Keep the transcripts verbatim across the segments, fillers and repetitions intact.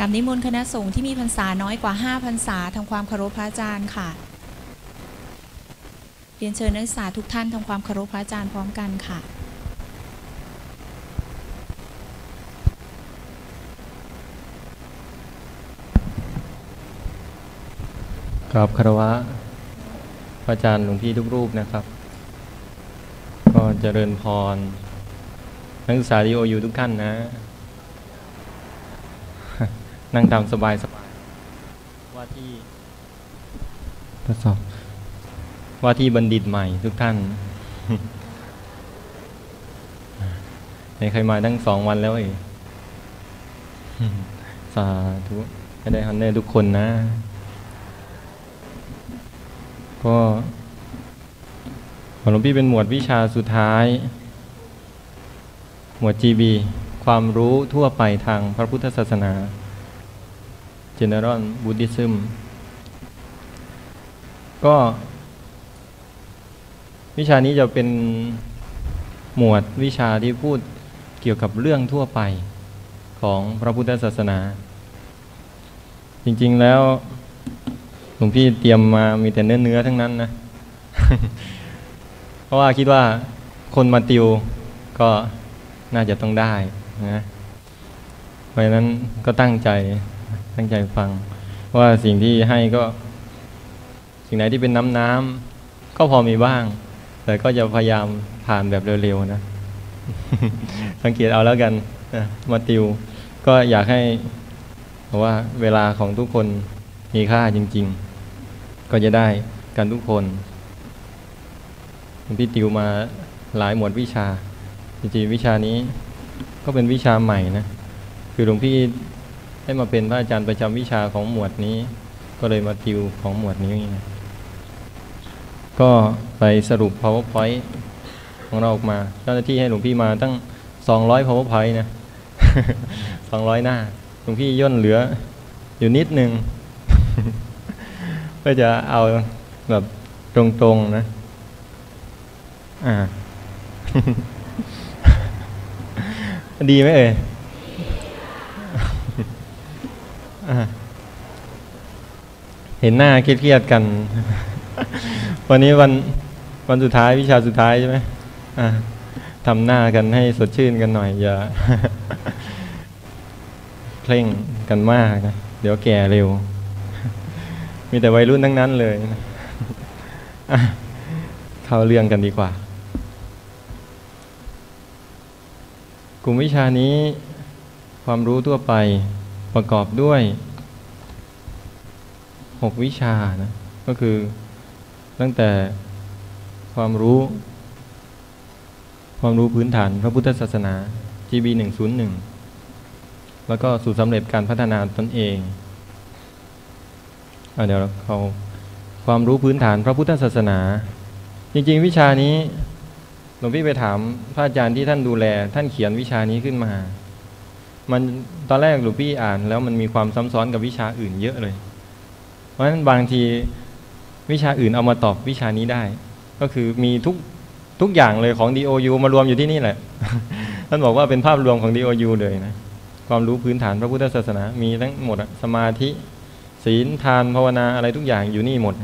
กับนิมนต์คณะสงฆ์ที่มีพรรษาน้อยกว่าห้าพรรษาทำความเคารพพระอาจารย์ค่ะเรียนเชิญนักศึกษาทุกท่านทำความเคารพพระอาจารย์พร้อมกันค่ะกราบคารวะพระอาจารย์หลวงพี่ทุกรูปนะครับก็เจริญพรนักศึกษาดีโอยูทุกท่านนะนั่งตามสบายสบายว่าที่ทดสอบว่าที่บัณฑิตใหม่ทุกท่านในใครมาตั้งสองวันแล้วเองสาธุให้ได้ฮันเนอร์ทุกคนนะก็ของหลวงพี่เป็นหมวดวิชาสุดท้ายหมวด จี บี ความรู้ทั่วไปทางพระพุทธศาสนา General Buddhism ก็วิชานี้จะเป็นหมวดวิชาที่พูดเกี่ยวกับเรื่องทั่วไปของพระพุทธศาสนาจริงๆแล้วหลวงพี่เตรียมมามีแต่เนื้อเนื้อทั้งนั้นนะ เพราะว่าคิดว่าคนมาติวก็น่าจะต้องได้นะเพราะฉะนั้นก็ตั้งใจตั้งใจฟังว่าสิ่งที่ให้ก็สิ่งไหนที่เป็นน้ำน้ำก็พอมีบ้างแต่ก็จะพยายามผ่านแบบเร็วๆนะ สังเกตเอาแล้วกันมาติวก็อยากให้เพราะว่าเวลาของทุกคนมีค่าจริงๆก็จะได้กันทุกคนพี่ติวมาหลายหมวดวิชาจริงๆวิชานี้ก็เป็นวิชาใหม่นะคือหลวงพี่ได้มาเป็นพระอาจารย์ประจำวิชาของหมวดนี้ก็เลยมาติวของหมวดนี้นะก็ไปสรุป PowerPoint ของเราออกมาเจ้าหน้าที่ให้หลวงพี่มาตั้งสองร้อย PowerPoint นะ สองร้อยหน้าหลวงพี่ย่นเหลืออยู่นิดนึง ก็จะเอาแบบตรงๆนะอ่า ดีไหมเอ่ย เห็นหน้าเครียดๆกัน วันนี้วันวันสุดท้ายวิชาสุดท้ายใช่ไหมทำหน้ากันให้สดชื่นกันหน่อยอย่า เคร่งกันมากนะเดี๋ยวแก่เร็ว มีแต่วัยรุ่นทั้งนั้นเลยนะเข้าเรื่องกันดีกว่ากลุ่มวิชานี้ความรู้ทั่วไปประกอบด้วยหกวิชานะก็คือตั้งแต่ความรู้ความรู้พื้นฐานพระพุทธศาสนา จี บี หนึ่งศูนย์หนึ่งแล้วก็สู่สำเร็จการพัฒนาตนเองเดี๋ยวเขาความรู้พื้นฐานพระพุทธศาสนาจริงๆวิชานี้หลวงพี่ไปถามพระอาจารย์ที่ท่านดูแลท่านเขียนวิชานี้ขึ้นมามันตอนแรกหลวงพี่อ่านแล้วมันมีความซ้ำซ้อนกับวิชาอื่นเยอะเลยเพราะฉะนั้นบางทีวิชาอื่นเอามาตอบวิชานี้ได้ก็คือมีทุกทุกอย่างเลยของ ดี โอ ยู มารวมอยู่ที่นี่แหละ ท่านบอกว่าเป็นภาพรวมของ ดี โอ ยู เลยนะความรู้พื้นฐานพระพุทธศาสนามีทั้งหมดสมาธิศีลทานภาวนาอะไรทุกอย่างอยู่นี่หมด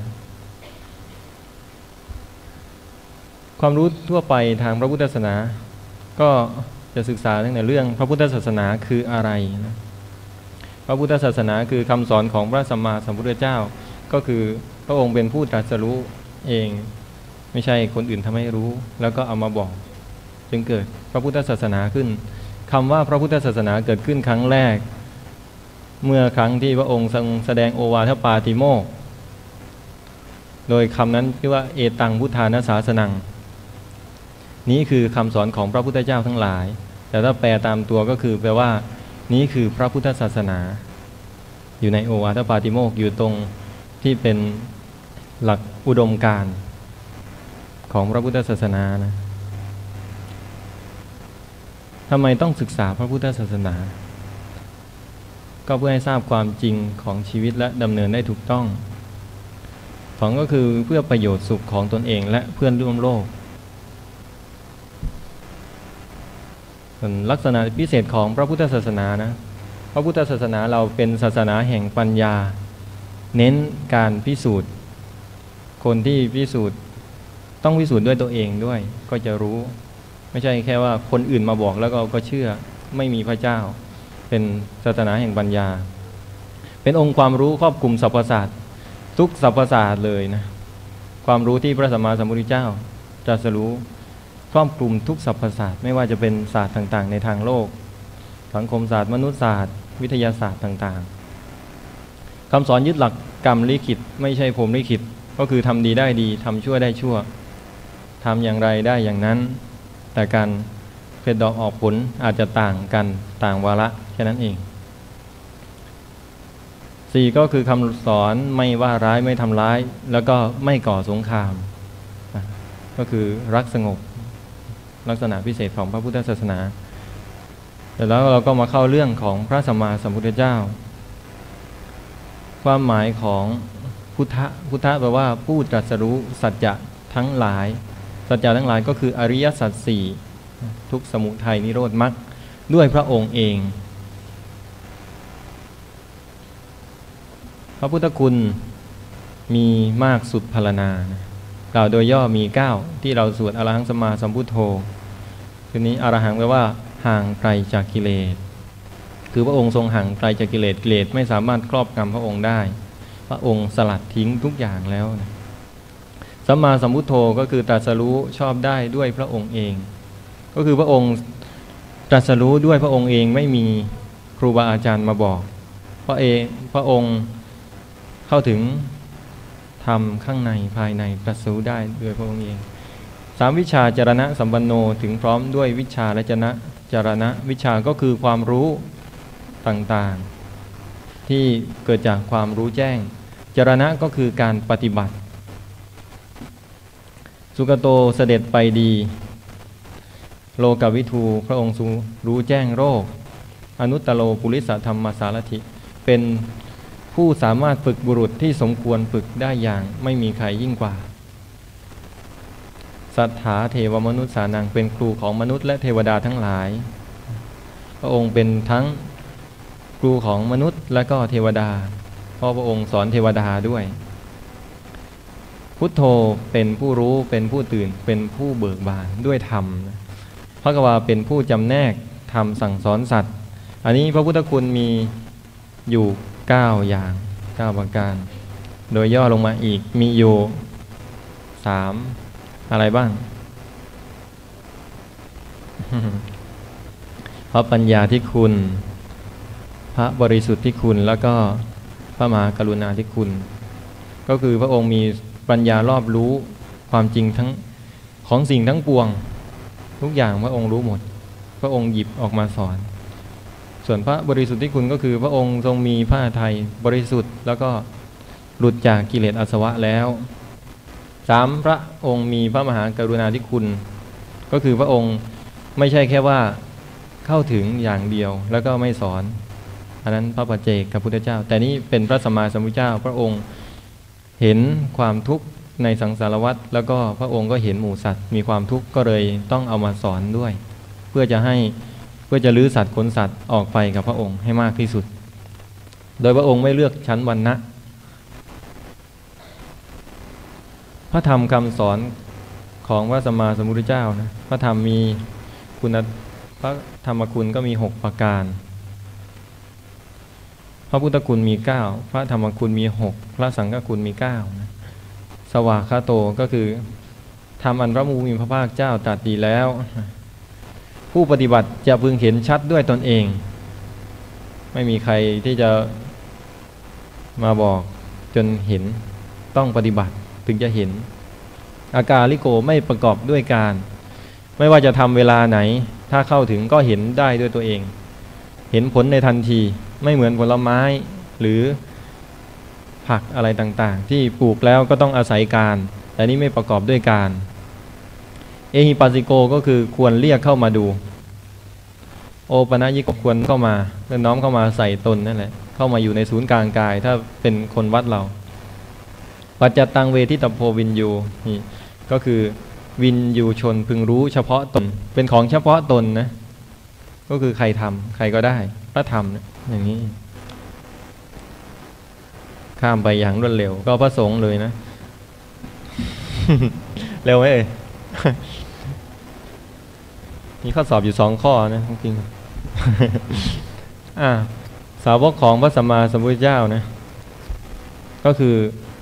ความรู้ทั่วไปทางพระพุทธศาสนาก็จะศึกษาตั้งแต่เรื่องพระพุทธศาสนาคืออะไรนะพระพุทธศาสนาคือคำสอนของพระสัมมาสัมพุทธเจ้าก็คือพระองค์เป็นผู้ตรัสรู้เองไม่ใช่คนอื่นทำให้รู้แล้วก็เอามาบอกจึงเกิดพระพุทธศาสนาขึ้นคำว่าพระพุทธศาสนาเกิดขึ้นครั้งแรกเมื่อครั้งที่พระองค์ทรงแสดงโอวาทปาติโมกข์โดยคำนั้นชื่อว่าเอตังพุทธานาสาสนังนี้คือคำสอนของพระพุทธเจ้าทั้งหลายแต่ถ้าแปลตามตัวก็คือแปลว่านี้คือพระพุทธศาสนาอยู่ในโอวาทปาติโมกข์อยู่ตรงที่เป็นหลักอุดมการณ์ของพระพุทธศาสนานะทำไมต้องศึกษาพระพุทธศาสนาก็เพื่อให้ทราบความจริงของชีวิตและดำเนินได้ถูกต้องสองก็คือเพื่อประโยชน์สุขของตนเองและเพื่อนร่วมโลกลักษณะพิเศษของพระพุทธศาสนานะพระพุทธศาสนาเราเป็นศาสนาแห่งปัญญาเน้นการพิสูจน์คนที่พิสูจน์ต้องพิสูจน์ด้วยตัวเองด้วยก็จะรู้ไม่ใช่แค่ว่าคนอื่นมาบอกแล้วก็ก็เชื่อไม่มีพระเจ้าเป็นศาสนาแห่งปัญญาเป็นองค์ความรู้ครอบคลุมสรรพศาสตร์ทุกสรรพศาสตร์เลยนะความรู้ที่พระสัมมาสัมพุทธเจ้าตรัสรู้ครอบคลุมทุกสรรพศาสตร์ไม่ว่าจะเป็นศาสตร์ต่างๆในทางโลกสังคมศาสตร์มนุษยศาสตร์วิทยาศาสตร์ต่างๆคำสอนยึดหลักกรรมลิขิตไม่ใช่พรหมลิขิตก็คือทำดีได้ดีทำชั่วได้ชั่วทำอย่างไรได้อย่างนั้นแต่การเกิดดอกออกผลอาจจะต่างกันต่างวาระแค่นั้นเองสี่ก็คือคำสอนไม่ว่าร้ายไม่ทำร้ายแล้วก็ไม่ก่อสงครามก็คือรักสงบลักษณะพิเศษของพระพุทธศาสนาแต่แล้วเราก็มาเข้าเรื่องของพระสัมมาสัมพุทธเจ้าความหมายของพุทธะพุทธะแปลว่าผู้ตรัสรู้สัจจะทั้งหลายสัจจะทั้งหลายก็คืออริยสัจสี่ทุกข์สมุทัยนิโรธมรรคด้วยพระองค์เองพระพุทธคุณมีมากสุดพรรณนานะกล่าวโดยย่อมีเก้าที่เราสวดอรหังสัมมาสัมพุทโธทีนี้อรหังแปลว่าห่างไกลจากกิเลสคือพระองค์ทรงห่างไกลจากกิเลสกิเลสไม่สามารถครอบงำพระองค์ได้พระองค์สลัดทิ้งทุกอย่างแล้วนะสัมมาสัมพุทโธก็คือตรัสรู้ชอบได้ด้วยพระองค์เองก็คือพระองค์ตรัสรู้ด้วยพระองค์เองไม่มีครูบาอาจารย์มาบอกเพราะเองพระองค์เข้าถึงธรรมข้างในภายในตรัสรู้ได้ด้วยพระองค์เองสามวิชาจรณะสัมปันโนถึงพร้อมด้วยวิชาและจนะจรณะวิชาก็คือความรู้ต่างๆที่เกิดจากความรู้แจ้งจรณะก็คือการปฏิบัติสุกโตเสด็จไปดีโลกวิทูพระองค์ทรงรู้แจ้งโรคอนุตตโลปุริสธรรมสารถิเป็นผู้สามารถฝึกบุรุษที่สมควรฝึกได้อย่างไม่มีใครยิ่งกว่าสัทธาเทวมนุษย์สานังเป็นครูของมนุษย์และเทวดาทั้งหลายพระองค์เป็นทั้งครูของมนุษย์และก็เทวดาเพราะพระองค์สอนเทวดาด้วยพุทโธเป็นผู้รู้เป็นผู้ตื่นเป็นผู้เบิกบานด้วยธรรมพระกวาเป็นผู้จำแนกธรรมสั่งสอนสัตว์อันนี้พระพุทธคุณมีอยู่เก้าอย่างเก้าประการโดยย่อลงมาอีกมีอยู่สามอะไรบ้าง พระปัญญาที่คุณพระบริสุทธิ์ที่คุณแล้วก็พระมหากรุณาที่คุณก็คือพระองค์มีปัญญารอบรู้ความจริงทั้งของสิ่งทั้งปวงทุกอย่างพระองค์รู้หมดพระองค์หยิบออกมาสอนส่วนพระบริสุทธิ์ที่คุณก็คือพระองค์ทรงมีพระทัยบริสุทธิ์แล้วก็หลุดจากกิเลสอาสวะแล้วสามพระองค์มีพระมหากรุณาธิคุณก็คือพระองค์ไม่ใช่แค่ว่าเข้าถึงอย่างเดียวแล้วก็ไม่สอนอันนั้นพระปัจเจกพระพุทธเจ้าแต่นี้เป็นพระสัมมาสัมพุทธเจ้าพระองค์เห็นความทุกข์ในสังสารวัฏแล้วก็พระองค์ก็เห็นหมู่สัตว์มีความทุกข์ก็เลยต้องเอามาสอนด้วยเพื่อจะให้เพื่อจะลื้อสัตว์ขนสัตว์ออกไปกับพระองค์ให้มากที่สุดโดยพระองค์ไม่เลือกชั้นวรรณะพระธรรมคำสอนของพระสัมมาสัมพุทธเจ้านะพระธรรมมีคุณพระธรรมคุณก็มีหกประการพระพุทธคุณมีเก้าพระธรรมคุณมีหกพระสังฆคุณมีเก้านะสวากขาโตก็คือธรรมอันพระผู้มีพระภาคเจ้าตรัสดีแล้วผู้ปฏิบัติจะพึงเห็นชัดด้วยตนเองไม่มีใครที่จะมาบอกจนเห็นต้องปฏิบัติถึงจะเห็นอากาลิโกไม่ประกอบด้วยการไม่ว่าจะทำเวลาไหนถ้าเข้าถึงก็เห็นได้ด้วยตัวเองเห็นผลในทันทีไม่เหมือนผลไม้หรือผักอะไรต่างๆที่ปลูกแล้วก็ต้องอาศัยการแต่นี้ไม่ประกอบด้วยการเอหิปัสสิโกก็คือควรเรียกเข้ามาดูโอปนัญิโกควรเข้ามาเพื่อน้อมเข้ามาใส่ตนนั่นแหละเข้ามาอยู่ในศูนย์กลางกายถ้าเป็นคนวัดเราปัจจตังเวทิตโพวินยูนี่ก็คือวินยูชนพึงรู้เฉพาะตนเป็นของเฉพาะตนนะก็คือใครทำใครก็ได้พระธรรมอย่างนี้ข้ามไปอย่างรวดเร็วก็พระสงฆ์เลยนะ เร็วไหมเอ่ย มีข้อสอบอยู่สองข้อนะจริงๆ อ่าสาวกของพระสัมมาสัมพุทธเจ้านะก็คือ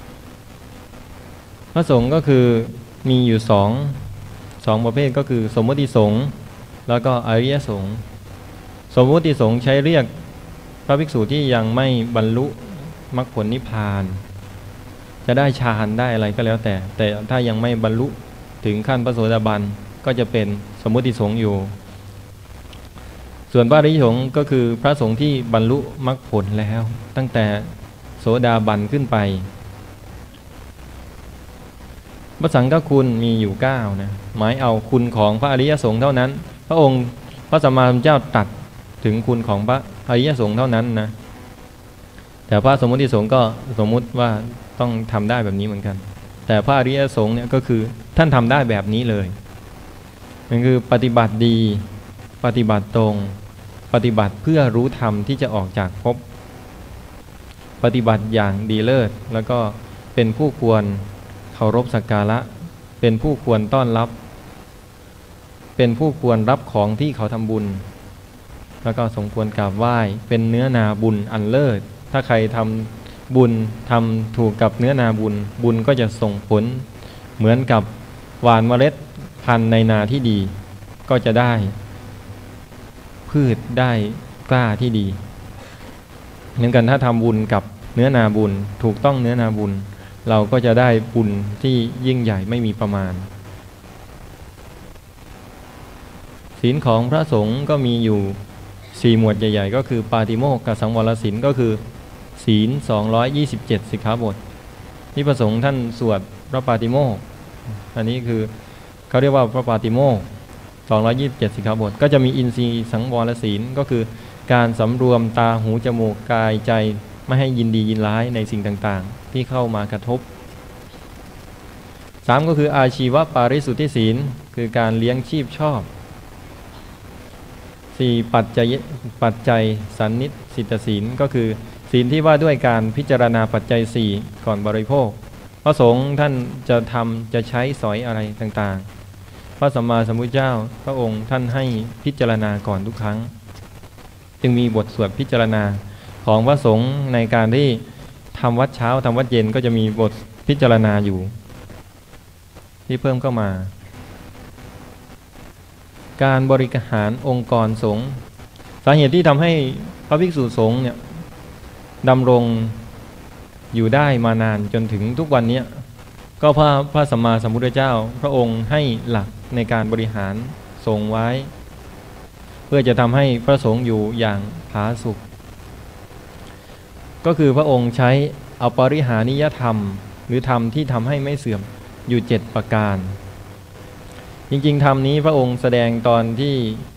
พระสงฆ์ก็คือมีอยู่สองสองประเภทก็คือสมมติสงฆ์แล้วก็อริยสงฆ์สมมติสงฆ์ใช้เรียกพระภิกษุที่ยังไม่บรรลุมรรคผลนิพพานจะได้ฌานได้อะไรก็แล้วแต่แต่ถ้ายังไม่บรรลุถึงขั้นพระโสดาบันก็จะเป็นสมมติสงฆ์อยู่ส่วนพระอริยสงฆ์ก็คือพระสงฆ์ที่บรรลุมรรคผลแล้วตั้งแต่โสดาบันขึ้นไปพระสังฆคุณมีอยู่เก้านะหมายเอาคุณของพระอริยสงฆ์เท่านั้นพระองค์พระสัมมาสัมพุทธเจ้าตรัสถึงคุณของพระอริยสงฆ์เท่านั้นนะแต่พระสมมติสงฆ์ก็สมมุติว่าต้องทำได้แบบนี้เหมือนกันแต่พระอริยสงฆ์เนี่ยก็คือท่านทำได้แบบนี้เลยมันคือปฏิบัติดีปฏิบัติตรงปฏิบัติเพื่อรู้ธรรมที่จะออกจากภพปฏิบัติอย่างดีเลิศแล้วก็เป็นผู้ควรเคารพสักการะเป็นผู้ควรต้อนรับเป็นผู้ควรรับของที่เขาทำบุญแล้วก็สมควรกราบไหว้เป็นเนื้อนาบุญอันเลิศถ้าใครทำบุญทำถูกกับเนื้อนาบุญบุญก็จะส่งผลเหมือนกับหว่านเมล็ดพันธุ์ในนาที่ดีก็จะได้พืชได้กล้าที่ดีเหมือนกันถ้าทำบุญกับเนื้อนาบุญถูกต้องเนื้อนาบุญเราก็จะได้บุญที่ยิ่งใหญ่ไม่มีประมาณศีลของพระสงฆ์ก็มีอยู่สี่หมวดใหญ่ๆก็คือปาติโมกข์กับสังวรศีลก็คือศีลสองร้อยยี่สิบเจ็ดสิกขาบทที่พระสงฆ์ท่านสวดพระปาติโมกข์อันนี้คือเขาเรียกว่าพระปาติโมกข์สองร้อยยี่สิบเจ็ดสิกขาบทก็จะมีอินทรีย์สังวรศีลก็คือการสำรวมตาหูจมูกกายใจไม่ให้ยินดียินร้ายในสิ่งต่างๆที่เข้ามากระทบสามก็คืออาชีวปาริสุทธิศีลคือการเลี้ยงชีพชอบสี่ปัจจัยปัจจัยสันนิสิตศีลก็คือศีลที่ว่าด้วยการพิจารณาปัจจัยสี่ก่อนบริโภคพระสงฆ์ท่านจะทำจะใช้สอยอะไรต่างๆพระสัมมาสัมพุทธเจ้าพระองค์ท่านให้พิจารณาก่อนทุกครั้งจึงมีบทสวดพิจารณาของพระสงฆ์ในการที่ทำวัดเช้าทำวัดเย็นก็จะมีบทพิจารณาอยู่ที่เพิ่มเข้ามาการบริหารองค์กรสงฆ์สาเหตุที่ทำให้พระภิกษุสงฆ์เนี่ยดำรงอยู่ได้มานานจนถึงทุกวันนี้ก็พระพระสัมมาสัมพุทธเจ้าพระองค์ให้หลักในการบริหารสงฆ์ไว้เพื่อจะทำให้พระสงฆ์อยู่อย่างผาสุกก็คือพระองค์ใช้อปริหานิยธรรมหรือธรรมที่ทำให้ไม่เสื่อมอยู่เจ็ดประการจริงๆธรรมนี้พระองค์แสดงตอนที่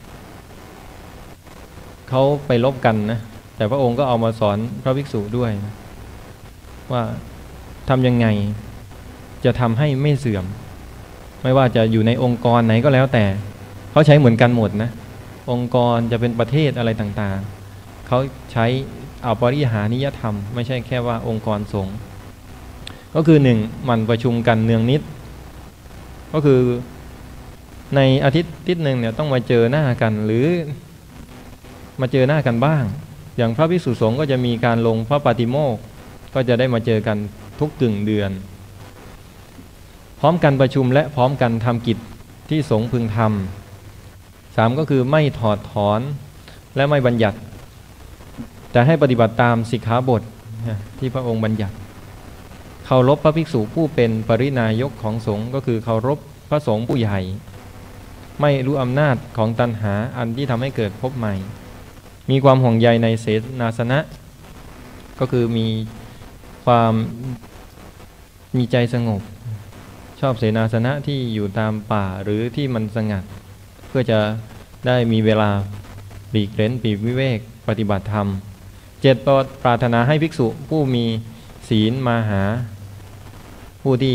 เขาไปลบกันนะแต่พระองค์ก็เอามาสอนพระภิกษุด้วยนะว่าทำยังไงจะทำให้ไม่เสื่อมไม่ว่าจะอยู่ในองค์กรไหนก็แล้วแต่เขาใช้เหมือนกันหมดนะองค์กรจะเป็นประเทศอะไรต่างๆเขาใช้อปริหานิยธรรมไม่ใช่แค่ว่าองค์กรสงฆ์ก็คือหนึ่งมันประชุมกันเนืองนิดก็คือในอาทิตย์ทิศหนึ่งเนี่ยต้องมาเจอหน้ากันหรือมาเจอหน้ากันบ้างอย่างพระภิกษุสงฆ์ก็จะมีการลงพระปาติโมกข์ก็จะได้มาเจอกันทุกกึ่งเดือนพร้อมกันประชุมและพร้อมกันทำกิจที่สงฆ์พึงทำสามก็คือไม่ถอดถอนและไม่บัญญัติแต่ให้ปฏิบัติตามสิกขาบทที่พระองค์บัญญัติเคารพพระภิกษุผู้เป็นปรินายกของสงฆ์ก็คือเคารพพระสงฆ์ผู้ใหญ่ไม่รู้อำนาจของตัณหาอันที่ทำให้เกิดภพใหม่มีความห่วงใยในเสนาสนะก็คือมีความมีใจสงบชอบเสนาสนะที่อยู่ตามป่าหรือที่มันสงัดเพื่อจะได้มีเวลาปลีกเร้นปลีกวิเวกปฏิบัติธรรมเจ็ดปรารถนาให้ภิกษุผู้มีศีลมาหาผู้ที่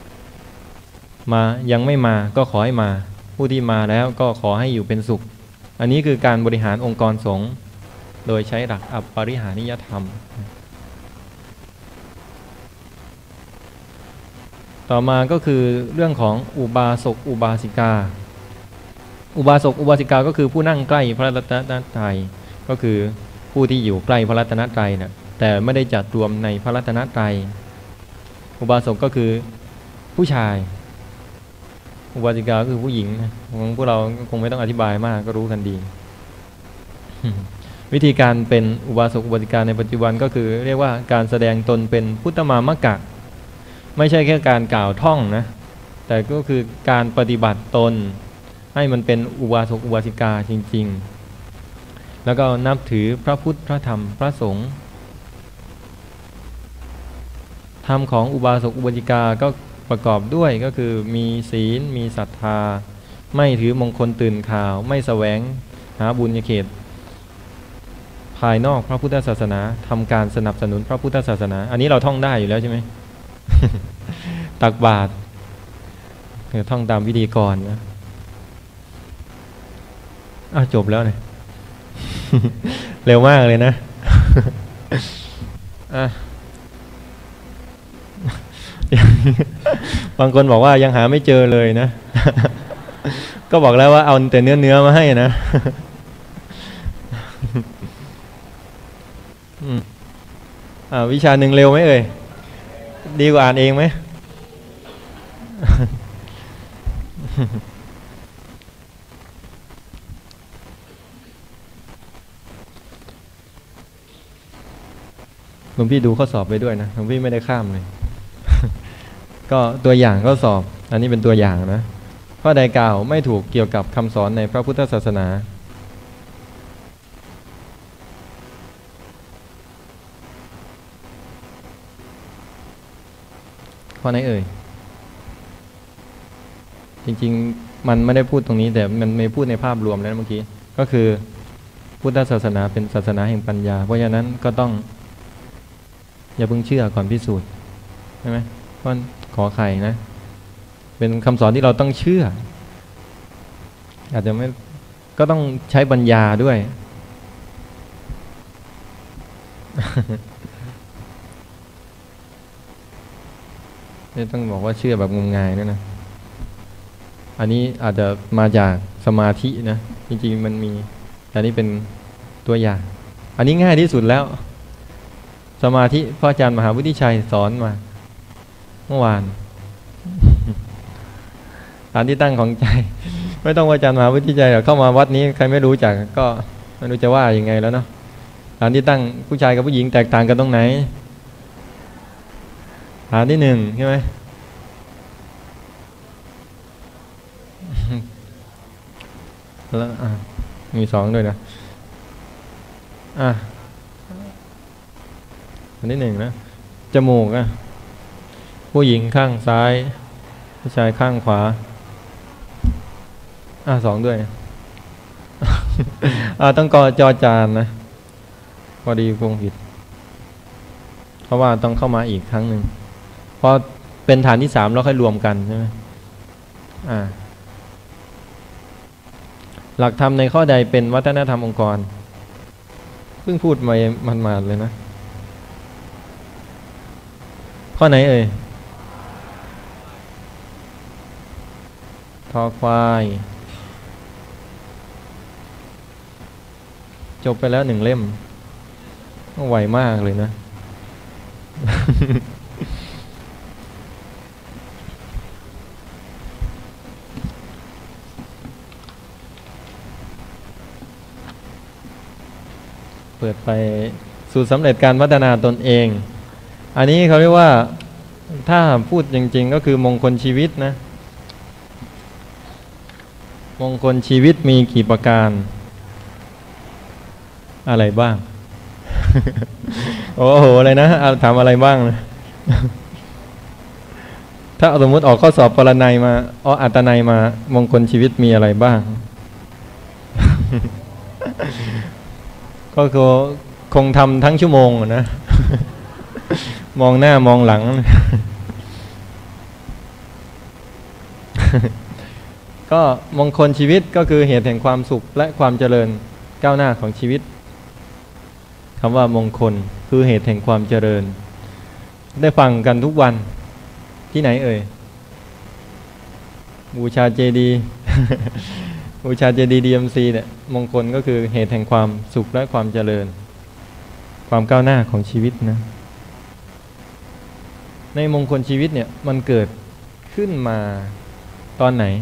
มายังไม่มาก็ขอให้มาผู้ที่มาแล้วก็ขอให้อยู่เป็นสุขอันนี้คือการบริหารองค์กรสงฆ์โดยใช้หลักอปริหานิยธรรมต่อมาก็คือเรื่องของอุบาสกอุบาสิกาอุบาสกอุบาสิกาก็คือผู้นั่งใกล้พระรัตนตรัยก็คือผู้ที่อยู่ใกล้พระรัตนตรัยนะแต่ไม่ได้จัดรวมในพระรัตนตรัยอุบาสกก็คือผู้ชายอุบาสิกาก็คือผู้หญิงของพวกเราคงไม่ต้องอธิบายมากก็รู้กันดี วิธีการเป็นอุบาสกอุบาสิกาในปัจจุบันก็คือเรียกว่าการแสดงตนเป็นพุทธมามกะไม่ใช่แค่การกล่าวท่องนะแต่ก็คือการปฏิบัติตนให้มันเป็นอุบาสกอุบาสิกาจริงๆแล้วก็นับถือพระพุทธพระธรรมพระสงฆ์ธรรมของอุบาสกอุบาสิกาก็ประกอบด้วยก็คือมีศีลมีศรัทธาไม่ถือมงคลตื่นข่าวไม่แสวงหาบุญญาเขตภายนอกพระพุทธศาสนาทำการสนับสนุนพระพุทธศาสนาอันนี้เราท่องได้อยู่แล้วใช่ไหม ตักบาตรท่องตามวิธีกรนะอ้าวจบแล้วเนี่ย เร็วมากเลยนะ อ่ะ บางคนบอกว่ายังหาไม่เจอเลยนะ ก็บอกแล้วว่าเอาแต่เนื้อเนื้อมาให้นะ อ่าวิชาหนึ่งเร็วไหมเอ่ยดีกว่าอ่านเองไหม หลวงพี่ดูข้อสอบไปด้วยนะหลวงพี่ไม่ได้ข้ามเลย ก็ตัวอย่างข้อสอบอันนี้เป็นตัวอย่างนะข้อใดกล่าวไม่ถูกเกี่ยวกับคำสอนในพระพุทธศาสนาข้อไหนเอ่ยจริงๆมันไม่ได้พูดตรงนี้แต่มันไม่พูดในภาพรวมแล้วเมื่อกี้ก็คือพุทธศาสนาเป็นศาสนาแห่งปัญญาเพราะฉะนั้นก็ต้องอย่าเพิ่งเชื่อก่อนพิสูจน์ใช่ไหมข้อขอไข่นะเป็นคำสอนที่เราต้องเชื่ออาจจะไม่ก็ต้องใช้ปัญญาด้วย ไม่ต้องบอกว่าเชื่อแบบงมงายนะนะอันนี้อาจจะมาจากสมาธินะจริงๆมันมีแต่นี่เป็นตัวอย่างอันนี้ง่ายที่สุดแล้วสมาธิพระอาจารย์มหาวุฒิชัยสอนมาเมื่อวาน ฐานที่ตั้งของใจไม่ต้องอาจารย์มหาวุฒิชัยเข้ามาวัดนี้ใครไม่รู้จักก็ไม่รู้จะว่ายังไงแล้วเนาะฐานที่ตั้งผู้ชายกับผู้หญิงแตกต่างกันตรงไหนฐานที่หนึ่งใช่ไหมแล้วมีสองด้วยนะอ่ะอันที่หนึ่งนะจมูกนะผู้หญิงข้างซ้ายผู้ชายข้างขวาอ่ะสองด้วยอ่ะต้องกอจอจานนะพอดีคงผิดเพราะว่าต้องเข้ามาอีกครั้งหนึ่งพอเป็นฐานที่สามแล้วค่อยรวมกันใช่ไหมอ่าหลักธรรมในข้อใดเป็นวัฒนธรรมองค์กรเพิ่งพูดมามันมาเลยนะข้อไหนเอ่ยทอควายจบไปแล้วหนึ่งเล่มไวมากเลยนะ เปิดไปสูตรสำเร็จการพัฒนาตนเองอันนี้เขาเรียกว่าถ้าพูดจริงๆก็คือมงคลชีวิตนะมงคลชีวิตมีกี่ประการอะไรบ้าง โอ้โหอะไรนะถามอะไรบ้างนะถ้าสมมติออกข้อสอบปรนัยมาอ๋ออัตนัยมามงคลชีวิตมีอะไรบ้าง ก็คือคงทำทั้งชั่วโมงนะ มองหน้ามองหลัง กก็มงคลชีวิตก็คือเหตุแห่งความสุขและความเจริญก้าวหน้าของชีวิตคำว่ามงคลคือเหตุแห่งความเจริญได้ฟังกันทุกวันที่ไหนเอ่ยบูชาเจดีย์ บูชาเจดีย์ ดี เอ็ม ซี เนี่ยมงคลก็คือเหตุแห่งความสุขและความเจริญความก้าวหน้าของชีวิตนะในมงคลชีวิตเนี่ยมันเกิดขึ้นมาตอนไหน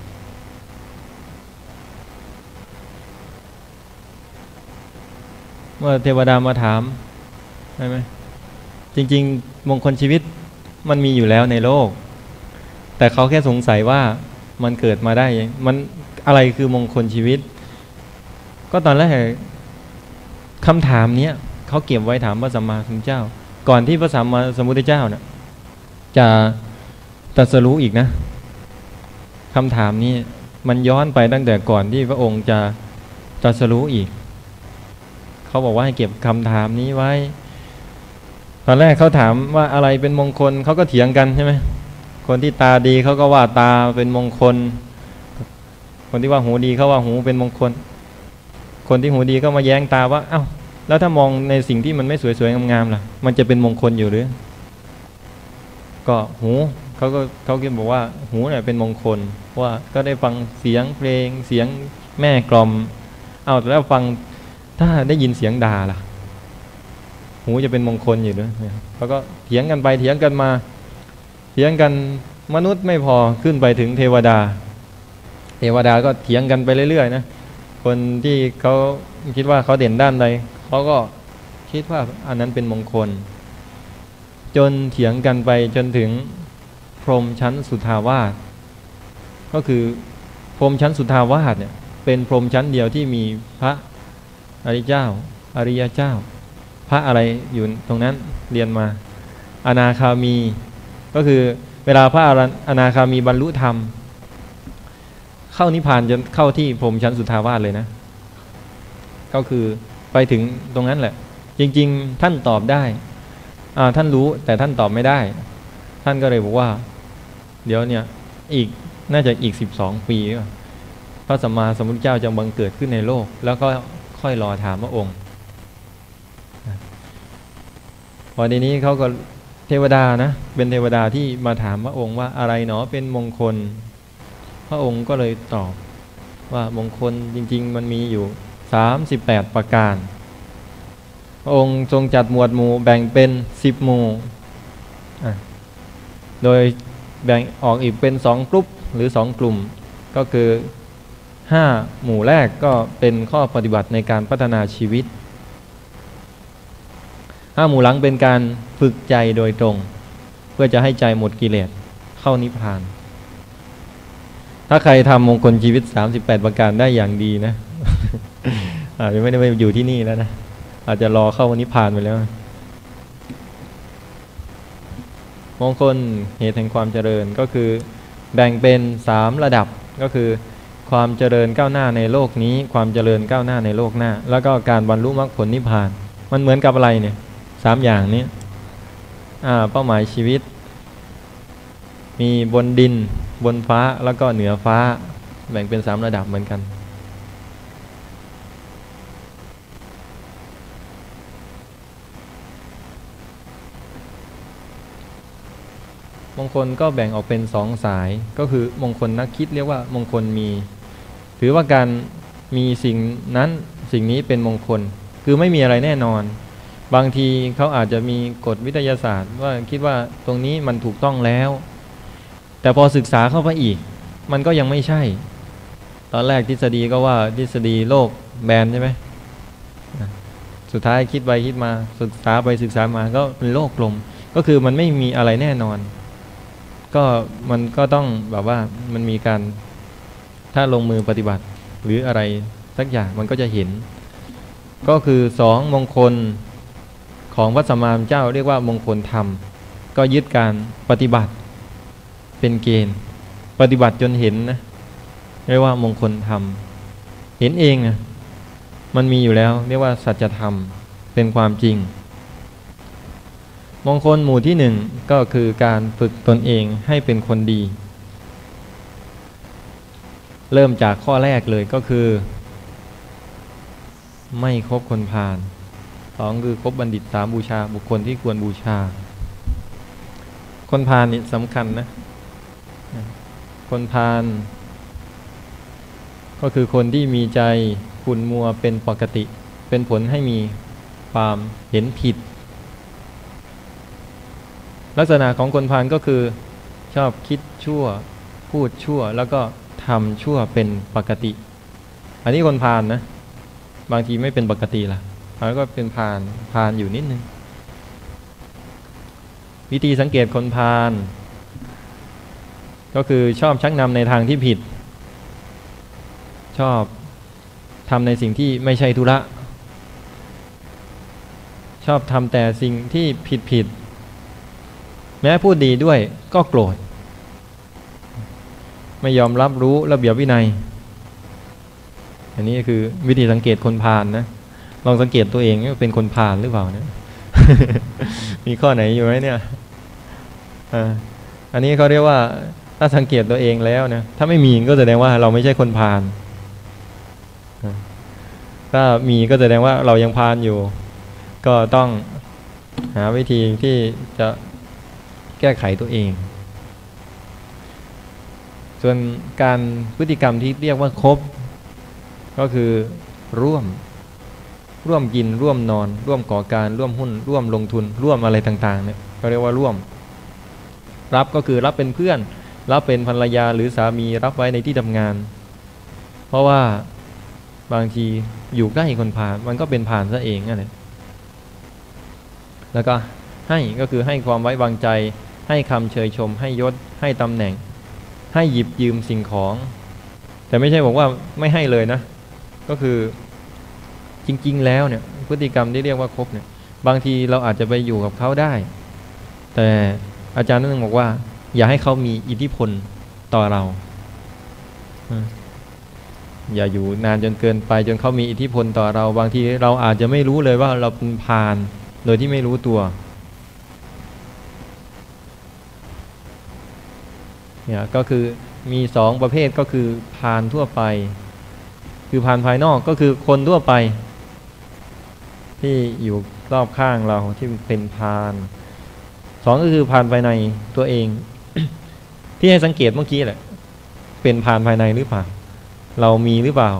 เมื่อเทวดามาถามใช่ไหมจริงๆมงคลชีวิตมันมีอยู่แล้วในโลกแต่เขาแค่สงสัยว่ามันเกิดมาได้มันอะไรคือมงคลชีวิตก็ตอนแรกคำถามนี้เขาเก็บไว้ถามพระสัมมาสัมพุทธเจ้าก่อนที่พระสัมมาสัมพุทธเจ้าเนี่ยจะตรัสรู้อีกนะคำถามนี้มันย้อนไปตั้งแต่ก่อนที่พระองค์จะตรัสรู้อีกเขาบอกว่าให้เก็บคำถามนี้ไว้ตอนแรกเขาถามว่าอะไรเป็นมงคลเขาก็เถียงกันใช่ไหมคนที่ตาดีเขาก็ว่าตาเป็นมงคลคนที่ว่าหูดีเขาว่าหูเป็นมงคลคนที่หูดีก็มาแย้งตาว่าเอ้าแล้วถ้ามองในสิ่งที่มันไม่สวยๆงามๆล่ะมันจะเป็นมงคลอยู่หรือก็หูเขาก็เขาคิดบอกว่าหูเนี่ยเป็นมงคลว่าก็ได้ฟังเสียงเพลงเสียงแม่กล่อมเอาแล้วฟังถ้าได้ยินเสียงด่าล่ะหูจะเป็นมงคลอยู่หรือเขาก็เถียงกันไปเถียงกันมาเถียงกันมนุษย์ไม่พอขึ้นไปถึงเทวดาเทวดาก็เถียงกันไปเรื่อยๆนะคนที่เขาคิดว่าเขาเด่นด้านใดเขาก็คิดว่าอันนั้นเป็นมงคลจนเถียงกันไปจนถึงพรหมชั้นสุทาวาสก็คือพรหมชั้นสุทาวาสเนี่ยเป็นพรหมชั้นเดียวที่มีพระอริยเจ้าอริยเจ้าพระอะไรอยู่ตรงนั้นเรียนมาอนาคามีก็คือเวลาพระอนาคามีบรรลุธรรมเข้านิพพานจนเข้าที่พรหมชั้นสุทาวาสเลยนะก็คือไปถึงตรงนั้นแหละจริงๆท่านตอบได้อ่าท่านรู้แต่ท่านตอบไม่ได้ท่านก็เลยบอกว่าเดี๋ยวเนี่ยอีกน่าจะอีกสิบสองปีพระสัมมาสัมพุทธเจ้าจะบังเกิดขึ้นในโลกแล้วก็ค่อยรอถามพระองค์พอในนี้เขาก็เทวดานะเป็นเทวดาที่มาถามพระองค์ว่าอะไรหนอเป็นมงคลพระองค์ก็เลยตอบว่ามงคลจริงๆมันมีอยู่สามสิบแปดประการพระองค์ทรงจัดหมวดหมู่แบ่งเป็นสิบหมู่โดยแบ่งออกอีกเป็นสองกลุ่มหรือสองกลุ่มก็คือห้าหมู่แรกก็เป็นข้อปฏิบัติในการพัฒนาชีวิตห้าหมู่หลังเป็นการฝึกใจโดยตรงเพื่อจะให้ใจหมดกิเลสเข้านิพพานถ้าใครทำมงคลชีวิตสามสิบแปดประการได้อย่างดีนะ อาจจะไม่ได้ไปอยู่ที่นี่แล้วนะอาจจะรอเข้านิพพานไปแล้วมงคลเหตุแห่งความเจริญก็คือแบ่งเป็นสามระดับก็คือความเจริญก้าวหน้าในโลกนี้ความเจริญก้าวหน้าในโลกหน้าแล้วก็การบรรลุมรรคผลนิพพานมันเหมือนกับอะไรเนี่ยสามอย่างนี้อ่าเป้าหมายชีวิตมีบนดินบนฟ้าแล้วก็เหนือฟ้าแบ่งเป็นสามระดับเหมือนกันมงคลก็แบ่งออกเป็นสองสายก็คือมงคลนักคิดเรียกว่ามงคลมีถือว่าการมีสิ่งนั้นสิ่งนี้เป็นมงคลคือไม่มีอะไรแน่นอนบางทีเขาอาจจะมีกฎวิทยาศาสตร์ว่าคิดว่าตรงนี้มันถูกต้องแล้วแต่พอศึกษาเข้าไปอีกมันก็ยังไม่ใช่ตอนแรกทฤษฎีก็ว่าทฤษฎีโลกแบนใช่ไหมสุดท้ายคิดไปคิดมาศึกษาไปศึกษามาก็เป็นโลกกลมก็คือมันไม่มีอะไรแน่นอนก็มันก็ต้องแบบว่ามันมีการถ้าลงมือปฏิบัติหรืออะไรสักอย่างมันก็จะเห็นก็คือสองมงคลของพระสัมมาสัมพุทธเจ้าเรียกว่ามงคลธรรมก็ยึดการปฏิบัติเป็นเกณฑ์ปฏิบัติจนเห็นนะเรียกว่ามงคลธรรมเห็นเองอ่ะมันมีอยู่แล้วเรียกว่าสัจธรรมเป็นความจริงมงคลหมู่ที่หนึ่งก็คือการฝึกตนเองให้เป็นคนดีเริ่มจากข้อแรกเลยก็คือไม่คบคนพาลสองคือคบบัณฑิตสามบูชาบุคคลที่ควรบูชาคนพาลนี่สำคัญนะคนพาลก็คือคนที่มีใจขุ่นมัวเป็นปกติเป็นผลให้มีความเห็นผิดลักษณะของคนพาลก็คือชอบคิดชั่วพูดชั่วแล้วก็ทำชั่วเป็นปกติอันนี้คนพาลนะบางทีไม่เป็นปกติล่ะแล้วก็เป็นพาลพาลอยู่นิดนึงวิธีสังเกตคนพาลก็คือชอบชักนำในทางที่ผิดชอบทำในสิ่งที่ไม่ใช่ธุระชอบทำแต่สิ่งที่ผิดผิดแม้พูดดีด้วยก็โกรธไม่ยอมรับรู้ระเบียบวินัยอันนี้คือวิธีสังเกตคนพาลนะลองสังเกตตัวเองว่าเป็นคนพาลหรือเปล่าเนี่ย มีข้อไหนอยู่ไหมเนี่ยอ่าอันนี้เขาเรียกว่าถ้าสังเกตตัวเองแล้วนะถ้าไม่มีก็แสดงว่าเราไม่ใช่คนพาลถ้ามีก็แสดงว่าเรายังพาลอยู่ก็ต้องหาวิธีที่จะแก้ไขตัวเองส่วนการพฤติกรรมที่เรียกว่าคบก็คือร่วมร่วมกินร่วมนอนร่วมก่อการร่วมหุ้นร่วมลงทุนร่วมอะไรต่างๆเนี่ยก็เรียกว่าร่วมรับก็คือรับเป็นเพื่อนรับเป็นภรรยาหรือสามีรับไว้ในที่ทำงานเพราะว่าบางทีอยู่ใกล้คนพาลมันก็เป็นพาลซะเองนั่นแหละแล้วก็ให้ก็คือให้ความไว้วางใจให้คำเชยชมให้ยศให้ตำแหน่งให้หยิบยืมสิ่งของแต่ไม่ใช่บอกว่าไม่ให้เลยนะก็คือจริงๆแล้วเนี่ยพฤติกรรมที่เรียกว่าคบเนี่ยบางทีเราอาจจะไปอยู่กับเขาได้แต่อาจารย์นึงบอกว่าอย่าให้เขามีอิทธิพลต่อเราอย่าอยู่นานจนเกินไปจนเขามีอิทธิพลต่อเราบางทีเราอาจจะไม่รู้เลยว่าเราเป็นพาลโดยที่ไม่รู้ตัวเนี่ยก็คือมีสองประเภทก็คือพาลทั่วไปคือพาลภายนอกก็คือคนทั่วไปที่อยู่รอบข้างเราที่เป็นพาลสองก็คือพาลภายในตัวเอง ที่ให้สังเกตเมื่อกี้แหละเป็นพาลภายในหรือเปล่าเรามีหรือเปล่า